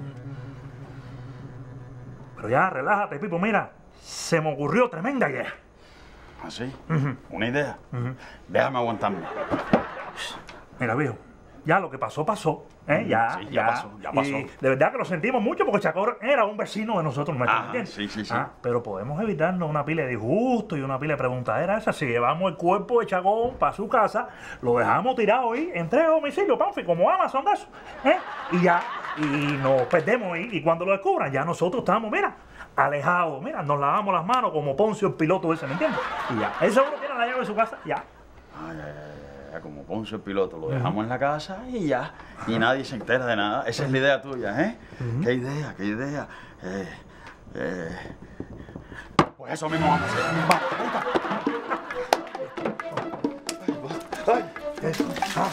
Speaker 5: Pero ya, relájate, Pipo. Mira, se me ocurrió tremenda idea.
Speaker 1: ¿Así? ¿Una idea? Déjame aguantarme.
Speaker 5: Mira, viejo, ya lo que pasó, pasó. ¿eh? Ya,
Speaker 1: Sí, ya pasó, ya pasó.
Speaker 5: Y de verdad que lo sentimos mucho porque Chacón era un vecino de nosotros, ¿me
Speaker 1: Ajá,
Speaker 5: entiendes?
Speaker 1: sí, sí, sí.
Speaker 5: Ah, pero podemos evitarnos una pila de disgustos y una pila de preguntaderas esas. Si llevamos el cuerpo de Chacón para su casa, lo dejamos tirado ahí, entrega a domicilio, Panfi, como Amazon de eso. ¿eh? Y ya, y nos perdemos ahí. Y cuando lo descubran, ya nosotros estamos, mira, alejados. Mira, nos lavamos las manos como Poncio el piloto ese, ¿me entiendes? Y ya. Él seguro tiene la llave de su casa, ya.
Speaker 1: Ay, ay, ay, ay, como Poncio el piloto, lo dejamos en la casa y ya. Y nadie se entera de nada. Esa es la idea tuya, ¿eh? ¿Qué idea, qué idea? Eh, eh. Pues eso mismo vamos a hacer. Va, ay,
Speaker 5: Eso. Ah,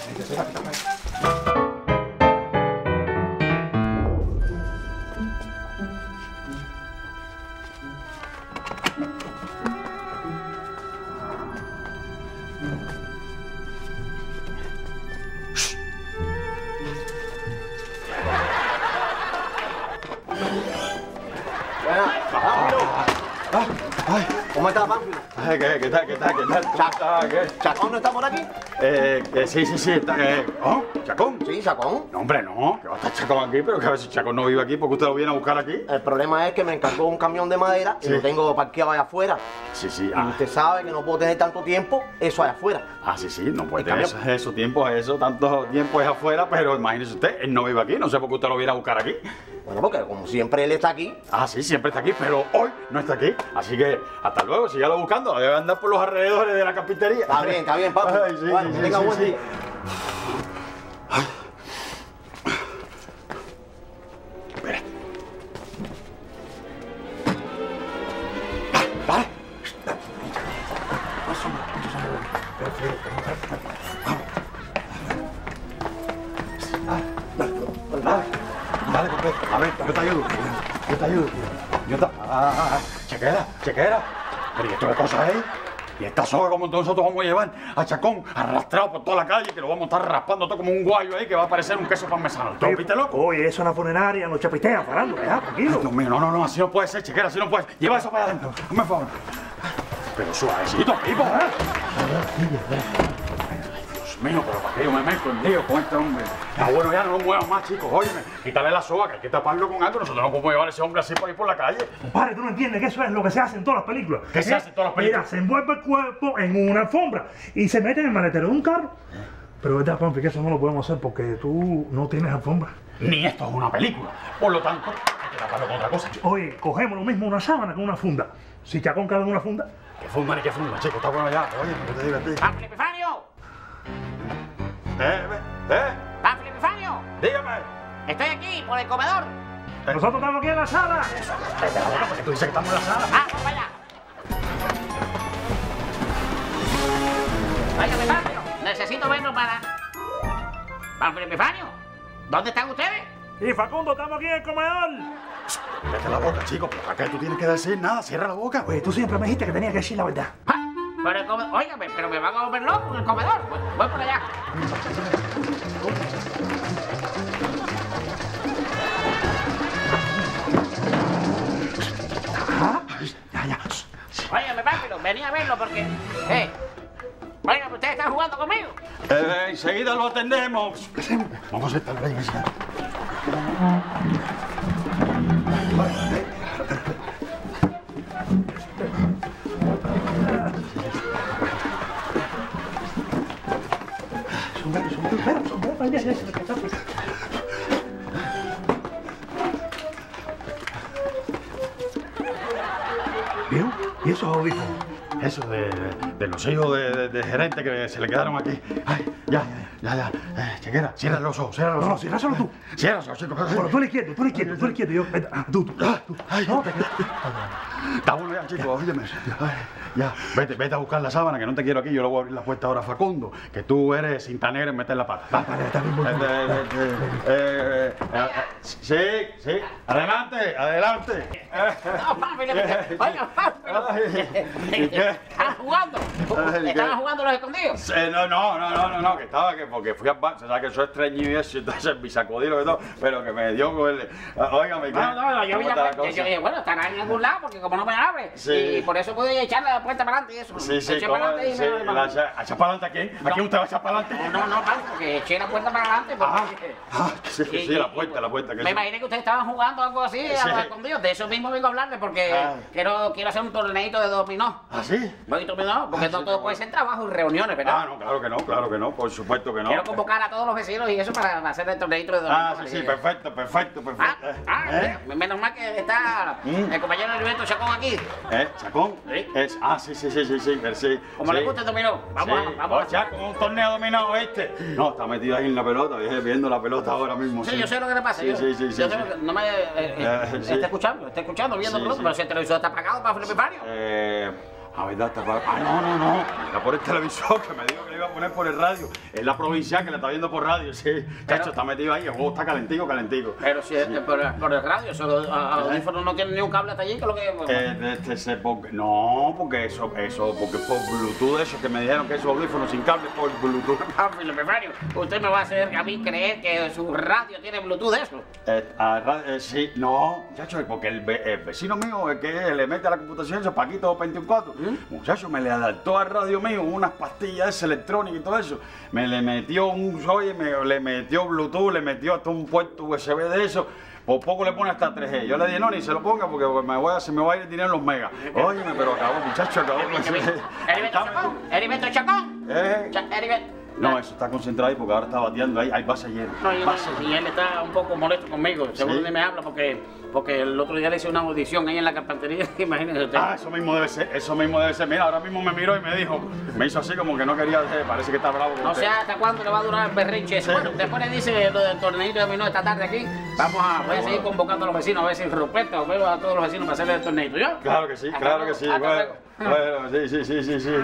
Speaker 1: ay,
Speaker 3: ¿Cómo está, Pánfilo?
Speaker 1: ay, ¿qué, qué tal, qué tal, qué tal? ¿Cómo está, qué?
Speaker 3: ¿Chacón no está por aquí?
Speaker 1: Eh, que sí, sí, sí, está, eh, ¿oh? ¿Chacón?
Speaker 3: Sí, Chacón.
Speaker 1: No, hombre, no, que va a estar Chacón aquí, pero que a ver si Chacón no vive aquí, porque usted lo viene a buscar aquí.
Speaker 3: El problema es que me encargó un camión de madera y
Speaker 1: Sí.
Speaker 3: lo tengo parqueado allá afuera.
Speaker 1: Sí, sí,
Speaker 3: Y
Speaker 1: ah,
Speaker 3: usted sabe que no puedo tener tanto tiempo eso allá afuera.
Speaker 1: ah, sí, sí, no puede
Speaker 3: El
Speaker 1: tener
Speaker 3: camión.
Speaker 1: eso, eso, tiempo, eso, tanto tiempo es afuera, pero imagínese usted, él no vive aquí, no sé por qué usted lo viene a buscar aquí.
Speaker 3: Bueno, porque como siempre él está aquí.
Speaker 1: Ah, sí, siempre está aquí, pero hoy no está aquí, así que hasta luego, sígalo buscando, debe andar por los alrededores de la carpintería.
Speaker 3: Está bien, está bien, papi.
Speaker 1: Ay, sí,
Speaker 3: Bueno,
Speaker 1: sí,
Speaker 3: que tenga
Speaker 1: sí,
Speaker 3: buen
Speaker 1: sí.
Speaker 3: día.
Speaker 1: Espera. Vale. Vale, vale, compadre. A ver, yo te ayudo. Yo te ayudo. Yo te... Ah, ah, ah. Chequera, chequera. Pero ¿y esto qué cosa es? Y esta soga como nosotros vamos a llevar a Chacón arrastrado por toda la calle, que lo vamos a estar raspando todo como un guayo ahí, que va a parecer un queso parmesano. ¿Tú lo viste, loco?
Speaker 5: Oye, eso en la funeraria, nos chapitean, farándula, ya, tranquilo.
Speaker 1: Dios mío, no, no, no, así no puede ser, chiquera, así no puede ser. Lleva eso para adentro, hazme favor. Pero suavecito, tipo, ¿eh? Dios mío, pero ¿para qué yo me meto en lío con este hombre? Ah, bueno, ya no lo muevas más, chicos, óyeme. Quítale la soga, que hay que taparlo con algo. Nosotros no podemos llevar a ese hombre así por ahí por la calle.
Speaker 5: Compadre, tú no entiendes que eso es lo que se hace en todas las películas.
Speaker 1: ¿Qué se hace en todas las películas?
Speaker 5: Mira, se envuelve el cuerpo en una alfombra y se mete en el maletero de un carro. Pero verdad, Pampi, que eso no lo podemos hacer porque tú no tienes alfombra.
Speaker 1: Ni esto es una película. Por lo tanto, hay que taparlo con otra cosa.
Speaker 5: Oye, cogemos lo mismo una sábana con una funda. Si Chacón cabe en una funda.
Speaker 1: ¿Qué funda ni qué funda, chico? Está bueno ya. Oye, ¿qué te digo a ti?
Speaker 6: ¡Pánfilo Epifanio!
Speaker 1: ¿Eh? ¿Eh?
Speaker 6: ¡Pánfilo Epifanio!
Speaker 1: Dígame.
Speaker 6: Estoy aquí, por el comedor.
Speaker 5: Nosotros estamos aquí en la sala.
Speaker 1: Vete a la boca porque tú dices que estamos en la sala.
Speaker 6: ¡Ah, vamos allá! Oiga, Epifanio, necesito verlo para... ¡Pánfilo Epifanio! ¿Dónde están ustedes?
Speaker 5: Y Facundo, estamos aquí en el comedor.
Speaker 1: Vete a la boca, chico. ¿Pero para qué tú tienes que decir nada? Cierra la boca.
Speaker 5: Oye, tú siempre me dijiste que tenía que decir la verdad.
Speaker 6: Ah, Pero el comedor... Óigame, pero me van a volver loco en el comedor. Voy, voy por allá.
Speaker 5: Ya, ya.
Speaker 6: Óigame, Pánfilo, venía a verlo porque... Eh, óigame, ¿ustedes están jugando conmigo?
Speaker 1: Eh, enseguida lo atendemos. Vamos a estar ahí.
Speaker 5: ¿Vio? ¿Y esos audífonos?
Speaker 1: Eso de, de, de los hijos de, de, de gerente que se le quedaron aquí. Ay, ya, ya, ya. Eh, chequera, cierra los ojos, cierra los
Speaker 5: No, no,
Speaker 1: ojos.
Speaker 5: ciérraselo tú.
Speaker 1: Cierra los ojos, chicos.
Speaker 5: Bueno, tú eres quieto, tú eres quieto, tú eres quieto. Yo, vete, ah, tú, tú, tú.
Speaker 1: Ay,
Speaker 5: No,
Speaker 1: está bueno ya, chicos, óyeme. Ay, ya, vete, vete a buscar la sábana, que no te quiero aquí. Yo le voy a abrir la puerta ahora a Facundo, que tú eres cinta negra en meter la pata. Va.
Speaker 5: Vale, está bien, voy.
Speaker 1: Eh, eh, eh, eh, eh, eh, Sí, sí. Adelante, adelante.
Speaker 6: No, Pánfilo, oiga, Pánfilo.
Speaker 1: ¿Y qué?
Speaker 6: ¿Estaban jugando?
Speaker 1: Ay, ¿qué?
Speaker 6: ¿Estaban jugando los escondidos?
Speaker 1: Eh, no, no, no, no, no, no, que estaba, que porque fui al bar, se sabe que soy estreñido y eso, entonces me sacudí y todo, pero que me dio con el... Óigame, ¿qué?
Speaker 6: No, no, no, yo,
Speaker 1: ¿Cómo
Speaker 6: vi
Speaker 1: está la
Speaker 6: la puerta, yo
Speaker 1: cosa?
Speaker 6: dije, bueno, estará en algún lado porque como no me abre.
Speaker 1: Sí.
Speaker 6: Y por eso pude echar la puerta para adelante y eso.
Speaker 1: Sí, sí,
Speaker 6: Eché
Speaker 1: ¿cómo?
Speaker 6: para adelante y
Speaker 1: Sí,
Speaker 6: me-
Speaker 1: la echa- ¿a echar para adelante a quién? ¿A quién usted va a echar para adelante?
Speaker 6: No, no, Pánfilo, porque eché la puerta para adelante
Speaker 1: Ah,
Speaker 6: porque...
Speaker 1: ah, sí,
Speaker 6: Y-
Speaker 1: sí,
Speaker 6: y-
Speaker 1: la puerta, la puerta. Que
Speaker 6: Me
Speaker 1: sí.
Speaker 6: imaginé que ustedes estaban jugando algo así a
Speaker 1: Sí.
Speaker 6: los escondidos. De eso mismo vengo a hablarles porque
Speaker 1: Ah.
Speaker 6: quiero, quiero hacer un torneito de dominó.
Speaker 1: ¿Ah, sí?
Speaker 6: ¿Voy dominó? Porque
Speaker 1: Ah,
Speaker 6: no
Speaker 1: sí,
Speaker 6: todo
Speaker 1: no.
Speaker 6: puede ser trabajo y reuniones, ¿verdad?
Speaker 1: Ah, no, claro que no, claro que no, por supuesto que no.
Speaker 6: Quiero convocar a todos los vecinos y eso para hacer el torneito de dominó.
Speaker 1: Ah, sí, sí, perfecto, perfecto,
Speaker 6: Ah,
Speaker 1: perfecto.
Speaker 6: ah,
Speaker 1: ¿Eh?
Speaker 6: menos mal que está
Speaker 1: Mm.
Speaker 6: el compañero Heriberto Chacón aquí.
Speaker 1: ¿Eh? ¿Chacón?
Speaker 6: Sí.
Speaker 1: Es, ah, sí, sí, sí, sí, sí, él sí.
Speaker 6: Como
Speaker 1: sí.
Speaker 6: le gusta el dominó. Vamos
Speaker 1: Sí.
Speaker 6: a, vamos
Speaker 1: Oh, Chacón, un torneo dominado este. No, está metido ahí en la pelota, viendo la pelota ahora mismo.
Speaker 6: Sí, yo sé lo que le pasa.
Speaker 1: Sí,
Speaker 6: yo,
Speaker 1: sí, sí, sí,
Speaker 6: yo sé
Speaker 1: sí.
Speaker 6: lo que- no me... Eh, eh,
Speaker 1: Eh, sí.
Speaker 6: está escuchando, está escuchando, viendo
Speaker 1: Sí,
Speaker 6: pelota,
Speaker 1: sí.
Speaker 6: pero si el televisor está apagado para Felipe Mario.
Speaker 1: Eh, a verdad, está para... Ah, no, no, no. Era por el televisor, que me dijo que le iba a poner por el radio. Es la provincial que la está viendo por radio, sí. Chacho, está metido ahí, el juego está calentico, calentico.
Speaker 6: Pero si
Speaker 1: Sí.
Speaker 6: eh, por, por el radio, solo a- a- los audífonos no tienen ni un cable hasta allí, que es lo que...
Speaker 1: Eh, de este, se- porque- no, porque eso, eso, porque por Bluetooth, eso que me dijeron que esos audífonos sin cable por Bluetooth.
Speaker 6: Ah, Felipe Mario, usted me va a hacer a mí creer que su radio tiene Bluetooth de eso.
Speaker 1: Eh, a ra- eh, sí, no, muchacho, porque el, ve- el vecino mío, el que le mete a la computación, eso, Paquito veinticuatro, muchacho, me le adaptó al radio mío unas pastillas esas electrónicas y todo eso. Me le metió un, oye, me le metió Bluetooth, le metió hasta un puerto U S B de eso. Por poco le pone hasta tres G. Yo le dije, no, ni se lo ponga porque me voy a, se me va a ir el dinero en los megas. Óyeme, pero acabó, muchacho, acabó.
Speaker 6: Heriberto Chacón, Heriberto Chacón.
Speaker 1: ¿Eh?
Speaker 6: Cha- Heriberto.
Speaker 1: No, eso está concentrado ahí porque ahora está bateando ahí, hay base llena.
Speaker 6: No, y,
Speaker 1: Base
Speaker 6: y él está un poco molesto conmigo, seguro
Speaker 1: ¿Sí?
Speaker 6: ni me habla porque, porque el otro día le hice una audición ahí en la carpintería, imagínese usted.
Speaker 1: Ah, eso mismo debe ser, eso mismo debe ser. Mira, ahora mismo me miró y me dijo, me hizo así como que no quería, eh, parece que está bravo con
Speaker 6: No
Speaker 1: usted.
Speaker 6: sé hasta cuándo le va a durar el berrinche ese.
Speaker 1: Sí.
Speaker 6: Bueno, después le dice lo del torneito de dominó esta tarde aquí. Vamos a, voy a seguir convocando a los vecinos, a ver si Ruperto veo a todos los vecinos para hacerle el torneito. ¿Yo?
Speaker 1: Claro que sí,
Speaker 6: Hasta
Speaker 1: claro
Speaker 6: luego,
Speaker 1: que sí.
Speaker 6: hasta
Speaker 1: Bueno,
Speaker 6: luego.
Speaker 1: bueno, sí, sí, sí, sí, sí. sí.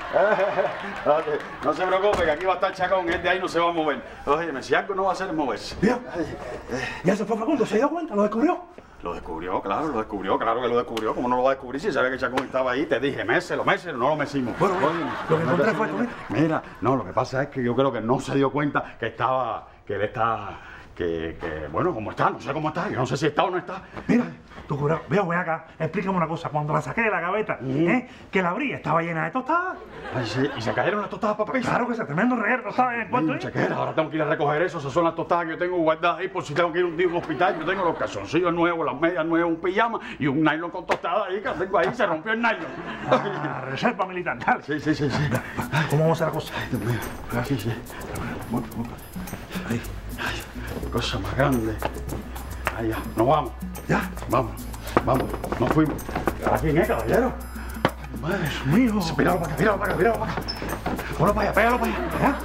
Speaker 1: No se preocupe, que aquí va a estar Chacón, él de ahí no se va a mover. Oye, si algo no va a hacer es moverse.
Speaker 5: ¿Vio? Ya se fue Facundo, ¿se dio cuenta? ¿Lo descubrió?
Speaker 1: Lo descubrió, claro, lo descubrió, claro que lo descubrió. ¿Cómo no lo va a descubrir si sabía que Chacón estaba ahí? Te dije, méselo, méselo, no lo mesimos.
Speaker 5: Bueno,
Speaker 1: Oye,
Speaker 5: lo que
Speaker 1: no
Speaker 5: encontré
Speaker 1: te-
Speaker 5: fue esto, mira.
Speaker 1: Mira, no, lo que pasa es que yo creo que no se dio cuenta que estaba, que él está, que, que, bueno, ¿cómo está? No sé cómo está, yo no sé si está o no está.
Speaker 5: Mira, tu jurado, veo, ven acá, explícame una cosa. Cuando la saqué de la gaveta, ¿eh? Que la abrí, estaba llena de tostadas.
Speaker 1: Ay, sí, y se cayeron las tostadas para piso.
Speaker 5: Claro que se tremendo reguero tostadas en el cuarto.
Speaker 1: Ay,
Speaker 5: ¿eh?
Speaker 1: chequera, ahora tengo que ir a recoger eso. Esas son las tostadas que yo tengo guardadas ahí por si tengo que ir un día a un hospital. Yo tengo los calzoncillos nuevos, las medias nuevas, un pijama y un nylon con tostadas ahí que tengo ahí. Se rompió el nylon.
Speaker 5: Ah, reserva militar, dale.
Speaker 1: Sí, sí, sí, sí.
Speaker 5: ¿Cómo vamos a hacer la cosa?
Speaker 1: Dios mío. Sí, sí. Ahí. Ay, cosa más grande. Ahí ya. Nos vamos.
Speaker 5: Ya.
Speaker 1: Vamos. Vamos. Nos fuimos. ¿A quién es, caballero?
Speaker 5: Madre mío.
Speaker 1: Míralo para acá, míralo para acá, míralo para acá. Ponlo para allá, pégalo para allá. ¿Ya?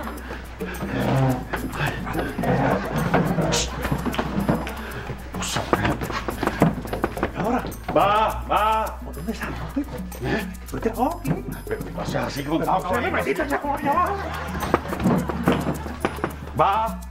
Speaker 1: Cosa más grande.
Speaker 5: Ahora,
Speaker 1: Va, va.
Speaker 5: ¿por dónde sale? ¿Eh? ¿Vete? Oh, ¿qué?
Speaker 1: Pero ¿qué pasa así contado,
Speaker 5: Se me
Speaker 1: caballero?
Speaker 5: metiste Chacón allá abajo.
Speaker 1: Va.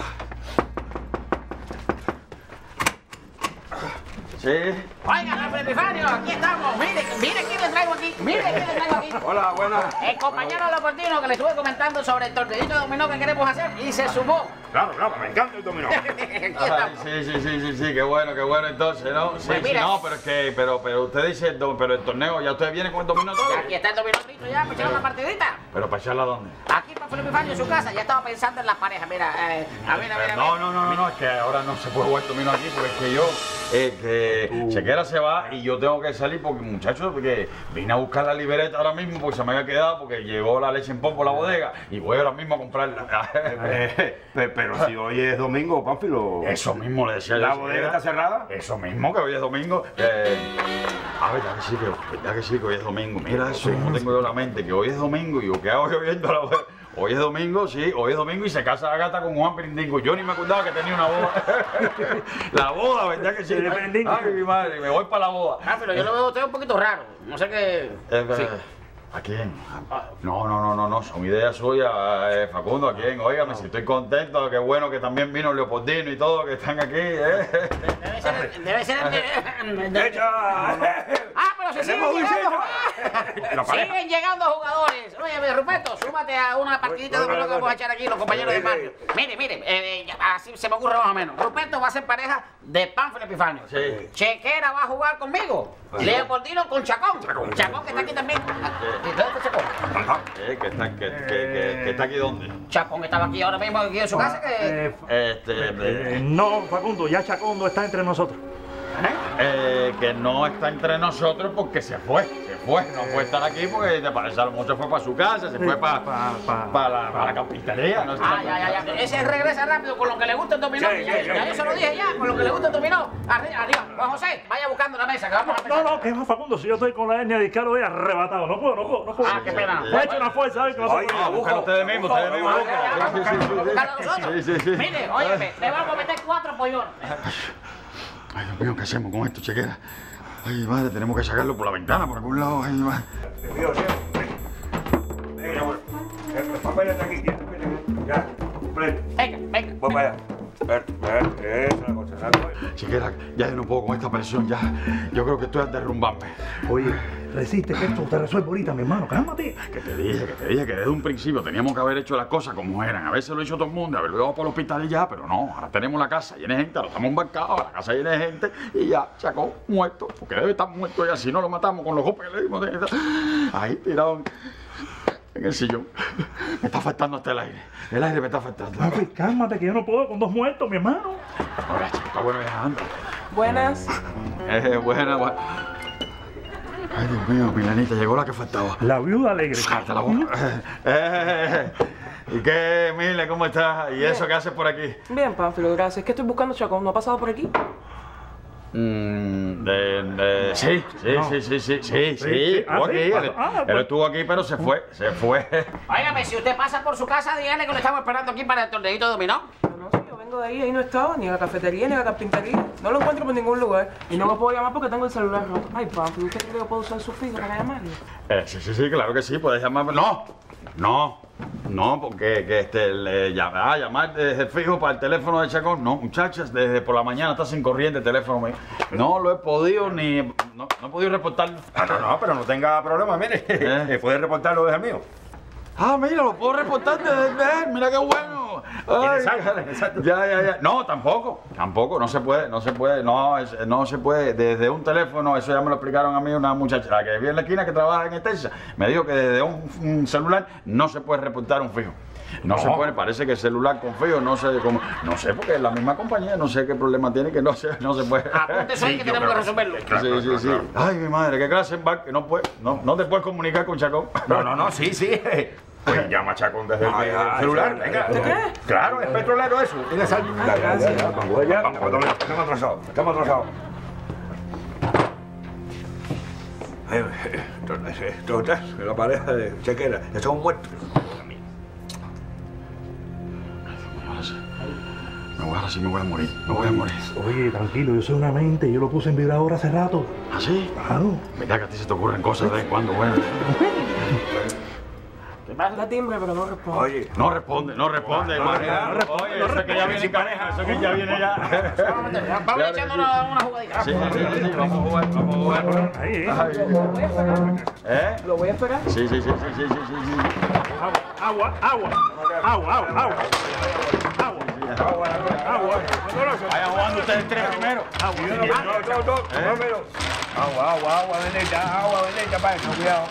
Speaker 1: Sí.
Speaker 6: Oiga, Don Epifanio, aquí estamos. Mire, mire quién le traigo aquí. Mire quién le traigo aquí.
Speaker 2: Hola, buenas.
Speaker 6: El compañero Loportino que le estuve comentando sobre el torneito de dominó que queremos hacer y se sumó.
Speaker 2: Claro, claro, me encanta el dominó.
Speaker 6: Aquí
Speaker 1: Ay,
Speaker 6: estamos.
Speaker 1: sí, sí, sí, sí, sí, qué bueno, qué bueno entonces, ¿no? Sí,
Speaker 6: Pues
Speaker 1: sí,
Speaker 6: mira.
Speaker 1: no, pero es que, pero, pero usted dice, el do- pero el torneo, ¿ya usted viene con el dominó todo?
Speaker 6: Y aquí está el dominó frito ya, pues echar una partidita.
Speaker 1: ¿Pero para echarla dónde?
Speaker 6: Aquí para Felipe Epifanio en su casa, ya estaba pensando en las parejas. Mira, eh, a ver, a ver, a ver.
Speaker 1: No, no, no, no, no, es que ahora no se puede jugar dominó aquí porque es que yo, eh, que Chequera se va y yo tengo que salir porque, muchachos, porque vine a buscar la libreta ahora mismo porque se me había quedado porque llegó la leche en polvo a la bodega y voy ahora mismo a comprarla.
Speaker 2: Eh, pe- pero si hoy es domingo, Pánfilo.
Speaker 1: Eso mismo le decía yo
Speaker 2: ¿La
Speaker 1: a
Speaker 2: bodega
Speaker 1: Chequera.
Speaker 2: está cerrada?
Speaker 1: Eso mismo, que hoy es domingo. Eh, a ver, ya que sí, que, ya que sí, que hoy es domingo. Mira eso, no tengo yo la mente, que hoy es domingo y yo, ¿qué hago yo viendo la bodega? Hoy es domingo, sí, hoy es domingo y se casa la gata con Juan Perindingo. Yo ni me acordaba que tenía una boda. La boda, ¿verdad que sí?
Speaker 5: De Perindingo.
Speaker 1: Ay, mi madre, me voy para la boda.
Speaker 6: Ah, pero yo lo veo a usted un poquito raro. No sé qué.
Speaker 1: Eh,
Speaker 6: Sí.
Speaker 1: ¿A quién? No, no, no, no, no, son ideas suyas, eh, Facundo, ¿a quién? Óigame, si estoy contento, qué bueno que también vino Leopoldino y todo, que están aquí, ¿eh?
Speaker 6: Debe ser. Debe ser. el de-
Speaker 2: ¡Echa!
Speaker 6: Ah, pero se siguen
Speaker 2: Tenemos
Speaker 6: llegando.
Speaker 2: visita. La pareja.
Speaker 6: Siguen llegando jugadores. Oye, Ruperto, súmate a una partidita de dominó que vamos a echar aquí los compañeros de Mario. Mire, mire, eh, ya, así se me ocurre más o menos. Ruperto va a ser pareja de Pánfilo Epifanio.
Speaker 1: Sí.
Speaker 6: Chequera va a jugar conmigo. Leopoldino con Chacón. Chacón que está aquí también. ¿Y dónde está Chacón?
Speaker 1: Eh, que está, que, que, que, que está aquí dónde?
Speaker 6: Chacón estaba aquí ahora mismo aquí en su casa. Que...
Speaker 5: Eh,
Speaker 1: Este,
Speaker 5: eh,
Speaker 1: eh,
Speaker 5: no, Facundo, ya Chacón no está entre nosotros.
Speaker 1: eh, que no está entre nosotros porque se fue, se fue, no puede estar aquí porque te parece a lo mucho fue para su casa, se fue para
Speaker 5: Pa- pa-
Speaker 1: pa la, pa la carpintería, no sé.
Speaker 6: Ah, ya, ya, ya. Ese regresa rápido con lo que le gusta el dominó.
Speaker 2: Sí,
Speaker 6: ya,
Speaker 2: sí, sí.
Speaker 6: ya yo se lo dije ya, con lo que le gusta el dominó. Arriba, arriba. Juan José, vaya buscando la mesa que vamos a
Speaker 5: No,
Speaker 6: empezar.
Speaker 5: no, que va, Facundo, si yo estoy con la hernia discal hoy arrebatado. No puedo, no puedo, no puedo.
Speaker 6: Ah, qué pena.
Speaker 5: Me he hecho una fuerza hoy que no se
Speaker 2: Oye,
Speaker 5: puede.
Speaker 1: No, buscan ustedes mismos, ustedes mismos.
Speaker 6: Ya, ya, ya,
Speaker 1: buscan.
Speaker 6: vamos a buscar- vamos a buscarlo nosotros.
Speaker 1: Sí, sí, sí.
Speaker 6: Mire, óyeme, le vamos a meter cuatro pollones.
Speaker 1: Ay, Dios mío, ¿qué hacemos con esto, Chequera? Ay, madre, tenemos que sacarlo por la ventana, por algún lado. Ay, madre.
Speaker 2: Te cuido siempre. Venga, bueno. El papel está aquí. Ya, completo.
Speaker 6: Venga, venga.
Speaker 2: Voy para allá. Ver, ver, esa es la cosa. ¿sabes?
Speaker 1: Chequera, ya yo no puedo con esta presión, ya. Yo creo que estoy al derrumbarme.
Speaker 5: Oye, resiste que esto te resuelve ahorita, mi hermano. Cálmate.
Speaker 1: Que te dije, que te dije que desde un principio teníamos que haber hecho las cosas como eran. A veces lo hizo todo el mundo, haberlo llevado para el hospital y ya, pero no. Ahora tenemos la casa llena de gente, ahora estamos embarcados, la casa llena de gente y ya, Chacón muerto. Porque debe estar muerto ya, si no lo matamos con los golpes que le dimos. De... Ahí, tirado en- en el sillón. Me está faltando hasta el aire. El aire me está faltando.
Speaker 5: Papi, cálmate, que yo no puedo con dos muertos, mi hermano.
Speaker 1: Ahora, chico, está bueno ya, anda.
Speaker 7: Buenas.
Speaker 1: Eh, buena, buena. Ay, Dios mío, Milanita, llegó la que faltaba.
Speaker 5: La viuda alegre.
Speaker 1: Cállate la boca. Eh, eh, ¿Y qué, Mile? ¿Cómo estás? ¿Y eso qué haces por aquí?
Speaker 7: Bien, Pánfilo, gracias. Es que estoy buscando Chacón. ¿No ha pasado por aquí?
Speaker 1: Mm, de, de- sí, sí,
Speaker 5: No.
Speaker 1: sí, sí, sí, sí, sí,
Speaker 5: sí. Ah,
Speaker 1: estuvo
Speaker 5: sí.
Speaker 1: aquí. Él,
Speaker 5: Ah,
Speaker 1: él
Speaker 5: pues.
Speaker 1: estuvo aquí, pero se fue, se fue.
Speaker 6: Óigame, si usted pasa por su casa, dígale que lo estamos esperando aquí para el torneito de dominó.
Speaker 7: No, no, sí, yo vengo de ahí, ahí no estaba, ni en la cafetería, ni en la carpintería. No lo encuentro por ningún lugar. Y no me puedo llamar porque tengo el celular roto. Ay, Pánfilo, ¿usted cree que puedo usar su fijo para llamarle?
Speaker 1: Eh, sí, sí, sí, claro que sí, puedes llamarme. No, no, No, porque que este, le, llam- ah, llamar desde el fijo para el teléfono de Chacón. No, muchachas, desde por la mañana está sin corriente el teléfono mío. No lo he podido ni... No, no he podido reportarlo.
Speaker 2: Ah, no, no, pero no tenga problema, mire.
Speaker 1: ¿Eh?
Speaker 2: Puede reportarlo desde el mío.
Speaker 1: Ah, mira, lo puedo reportar desde él. Mira qué bueno. Ay,
Speaker 2: Exacto, exacto.
Speaker 1: ya, ya, ya. No, tampoco. Tampoco. No se puede, no se puede. No, es- no se puede. Desde un teléfono, eso ya me lo explicaron a mí una muchacha, la que vive en la esquina que trabaja en Estensa. Me dijo que desde un, un celular no se puede reportar un fijo. No, se puede, parece que el celular con fijo no sé cómo. No sé, porque es la misma compañía, no sé qué problema tiene que no se, no se puede.
Speaker 6: Apúntese ahí que tenemos que resolverlo.
Speaker 1: Sí, sí, sí. Ay, mi madre, qué clase en bar que no puede, no, no te puedes comunicar con Chacón.
Speaker 2: No, no, no, sí, sí. Pues llama a Chacón desde el
Speaker 1: Ah,
Speaker 2: celular.
Speaker 1: ya,
Speaker 2: Venga.
Speaker 7: ¿De qué?
Speaker 2: Claro, es petrolero eso. Tiene sal. Ya, ya, ya, ya. Vamos allá. Vamos, vamos, estamos atrasados. Estamos atrasados. Ay, Esto esto es la pareja de Chequera. Estos son muertos.
Speaker 1: Ahora sí. Me voy, ahora sí me voy a morir. Me voy a morir.
Speaker 5: Oye, tranquilo, yo soy una mente, yo lo puse en vibrador hace rato.
Speaker 1: ¿Ah, sí?
Speaker 5: Claro.
Speaker 1: Mira que a ti se te ocurren cosas de vez en cuando, bueno.
Speaker 7: Da timbre, pero no responde.
Speaker 2: Oye.
Speaker 1: No responde, no responde, hermano.
Speaker 2: no responde,
Speaker 1: Oye,
Speaker 2: no
Speaker 1: eso es que ya viene en pareja, eso es que ya viene ya.
Speaker 6: Vamos echando una, una jugadita.
Speaker 1: Sí, sí, sí, sí, vamos a jugar, vamos a jugar.
Speaker 5: Ahí, ahí.
Speaker 1: Ay, ¿eh?
Speaker 7: Lo voy a esperar.
Speaker 1: Sí, sí, sí, sí, sí, sí, sí, sí.
Speaker 5: Agua, agua, agua, agua, agua. Agua, agua, agua.
Speaker 1: Vayan jugando ustedes tres primero.
Speaker 2: No, no, no, no, pero. Agua, agua, agua, veneta, agua, veneta, para eso, cuidado.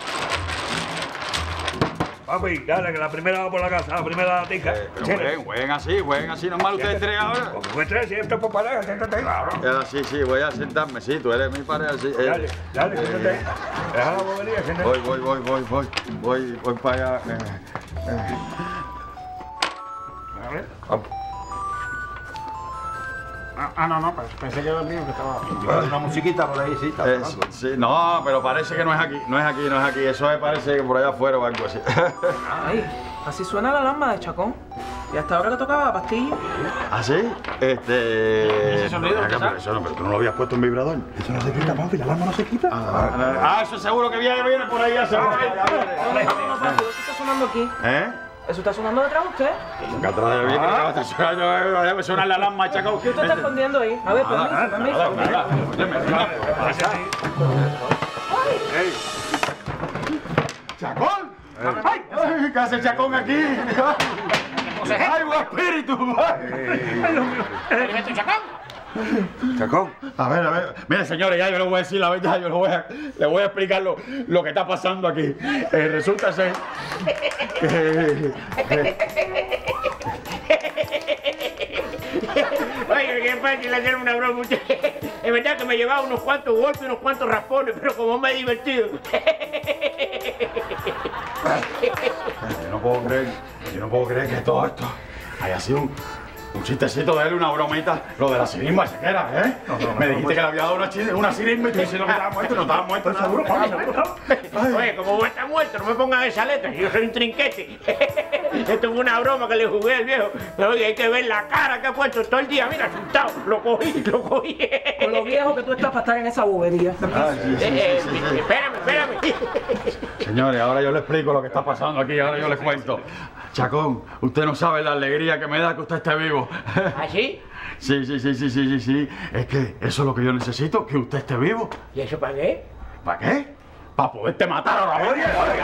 Speaker 2: Papi, dale, que la primera va por la casa, la primera tica.
Speaker 1: Eh, pero jueguen, jueguen así, jueguen así, normal ustedes tres ahora.
Speaker 2: Como fue tres, si esto es por pareja, siéntate. Claro.
Speaker 1: Ya, sí, sí, voy a sentarme, sí, tú eres mi pareja, sí. eh,
Speaker 2: Dale, dale, siéntate. Deja la bobería, siéntate.
Speaker 1: Voy, voy, voy, voy, voy, voy, voy para allá. eh, eh.
Speaker 2: A ver.
Speaker 6: Ah, ah, no, no, pensé que era el mío que estaba.
Speaker 2: Una musiquita por ahí, sí, está
Speaker 1: Eh, sí, no, pero parece que no es aquí, no es aquí, no es aquí. Eso me parece que por allá afuera o algo así.
Speaker 7: Ay, así suena la alarma de Chacón. Y hasta ahora que tocaba la pastilla.
Speaker 1: ¿Ah, sí? Este...
Speaker 6: Ese sonido,
Speaker 1: Pero,
Speaker 6: ¿qué
Speaker 1: pero, eso no, pero tú no lo habías puesto en vibrador.
Speaker 5: Eso no se quita, Panfi, la alarma no se quita.
Speaker 1: Ah, ah, eso seguro que viene, viene por ahí. Eso.
Speaker 7: No, no, no, Panfi, eso está sonando aquí.
Speaker 1: ¿Eh?
Speaker 7: Eso está sonando detrás de usted.
Speaker 1: Que atrás de mí, que acabas de sonar, debe sonar la alarma, Chacón.
Speaker 7: ¿Qué usted está escondiendo ahí? A ver, permiso, permiso.
Speaker 1: ¡Chacón! ¡Ay! ¿Qué hace el Chacón aquí? ¡Ay, buen espíritu!
Speaker 6: ¿Alimento Chacón?
Speaker 2: Chacón.
Speaker 1: A ver, a ver. Mire, señores, ya yo le voy a decir la verdad, yo le voy a, le voy a explicar lo, lo que está pasando aquí. Eh, resulta ser que...
Speaker 6: Oye, qué fácil hacer una broma. Es verdad que me llevaba unos cuantos golpes, unos cuantos raspones, pero como me he divertido.
Speaker 1: Yo no puedo creer, yo no puedo creer que todo esto haya sido un, un chistecito de él, una bromita, lo de la sirimba, Chequera, ¿eh? Me dijiste que le había dado una, chi- una sirimba y tú diciendo que estaba muerto, no estaba muerto, seguro,
Speaker 6: Oye, como vos estás muerto, no me pongan esa letra, yo soy un trinquete. Esto es una broma que le jugué al viejo. Pero oye, hay que ver la cara que ha puesto todo el día, mira, asustado. Lo cogí, lo cogí.
Speaker 7: Con lo viejo que tú estás para estar en esa bobería.
Speaker 1: Ah, sí, sí,
Speaker 6: Eh,
Speaker 1: sí,
Speaker 6: eh,
Speaker 1: sí, sí.
Speaker 6: Espérame, espérame.
Speaker 1: Señores, ahora yo les explico lo que está pasando aquí, ahora yo les cuento. Chacón, usted no sabe la alegría que me da que usted esté vivo.
Speaker 6: ¿Así?
Speaker 1: Sí, sí, sí, sí, sí, sí, sí. Es que eso es lo que yo necesito, que usted esté vivo.
Speaker 6: ¿Y eso para qué?
Speaker 1: ¿Para qué? Para poderte matar ahora mismo.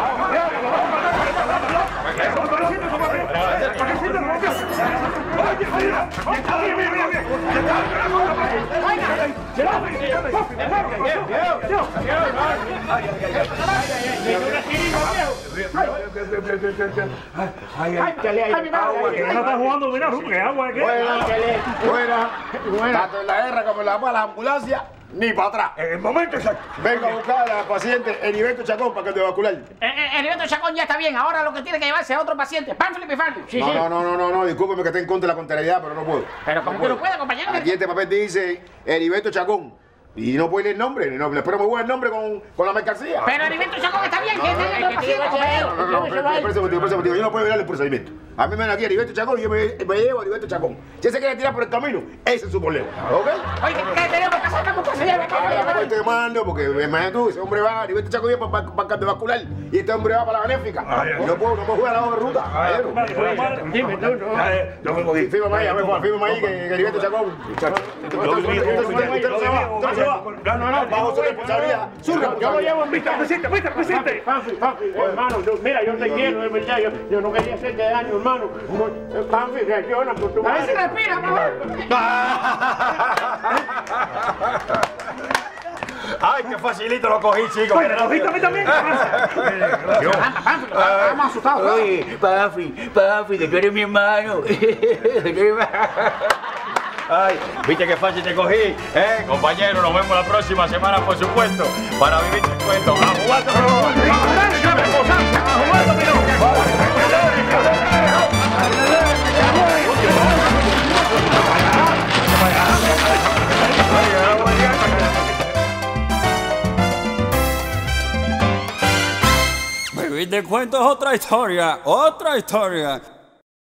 Speaker 2: Ay, ay,
Speaker 6: Échale ahí.
Speaker 2: agua,
Speaker 5: ¿Qué no estás jugando? Mira, ¿qué agua? ¿Qué?
Speaker 6: Échale.
Speaker 8: Buena, tanto en la guerra como en la paz, la ambulancia, ni para atrás.
Speaker 2: En el momento exacto.
Speaker 8: Venga a buscar a la paciente Heriberto Chacón para que te vacune.
Speaker 6: Eh, eh, Heriberto Chacón ya está bien, ahora lo que tiene que llevarse a otro paciente. Pánfilo y Pánfilo. Sí,
Speaker 8: No,
Speaker 6: sí.
Speaker 8: no, no, no, no, no, discúlpeme que esté en contra de la contrariedad, pero no puedo.
Speaker 6: Pero ¿cómo que no puede, compañero?
Speaker 8: Aquí este papel dice Heriberto Chacón. Y no puede ir el nombre, no, le espero muy buen nombre con, con la mercancía.
Speaker 6: Pero Heriberto Chacón está bien, que es el otro paciente,
Speaker 8: No,
Speaker 6: compañero.
Speaker 8: no, no, no, espérese un motivo, espérese un motivo. Yo no puedo mirar el procedimiento. A mí me ven aquí a Heriberto Chacón y yo me, me llevo a Heriberto Chacón. Si él se quiere tirar por el camino, ese es su problema, ¿ok?
Speaker 6: Oye, ¿qué tenemos que hacer cuando lleve?
Speaker 8: Ahora pues te mando, porque imagínate tú, ese hombre va, Heriberto Chacón es para el cardiovascular y este hombre va para la benéfica. Y no puedo, no puedo jugar a la hoja de ruta.
Speaker 6: Dime tú, no.
Speaker 8: Fírmame ahí, a ver, fírmame ahí que Heriberto Chacón.
Speaker 6: No, no, no.
Speaker 8: Bajo su responsabilidad. Su
Speaker 6: Yo lo
Speaker 8: responsabilidad.
Speaker 6: llevo en mi casa.
Speaker 5: Presidente, presidente, presidente.
Speaker 6: Papi, papi, hermano, yo- mira, yo te quiero, de verdad. Yo, yo no quería hacerte daño, hermano. No, eh, papi, reacciona por tu madre. A ver si respira,
Speaker 1: Ay, qué facilito lo cogí, chicos.
Speaker 5: Oye, ¿lo cogiste a mí también? ¿Qué pasa?
Speaker 6: Estamos asustados.
Speaker 4: Oye, papi, papi, que tú eres mi hermano. Que tú eres mi hermano.
Speaker 1: Ay, viste qué fácil te cogí, ¿eh? Compañero, nos vemos la próxima semana, por supuesto, para vivir el cuento. ¡A jugar, a
Speaker 9: Vivir de cuento es otra historia, otra historia.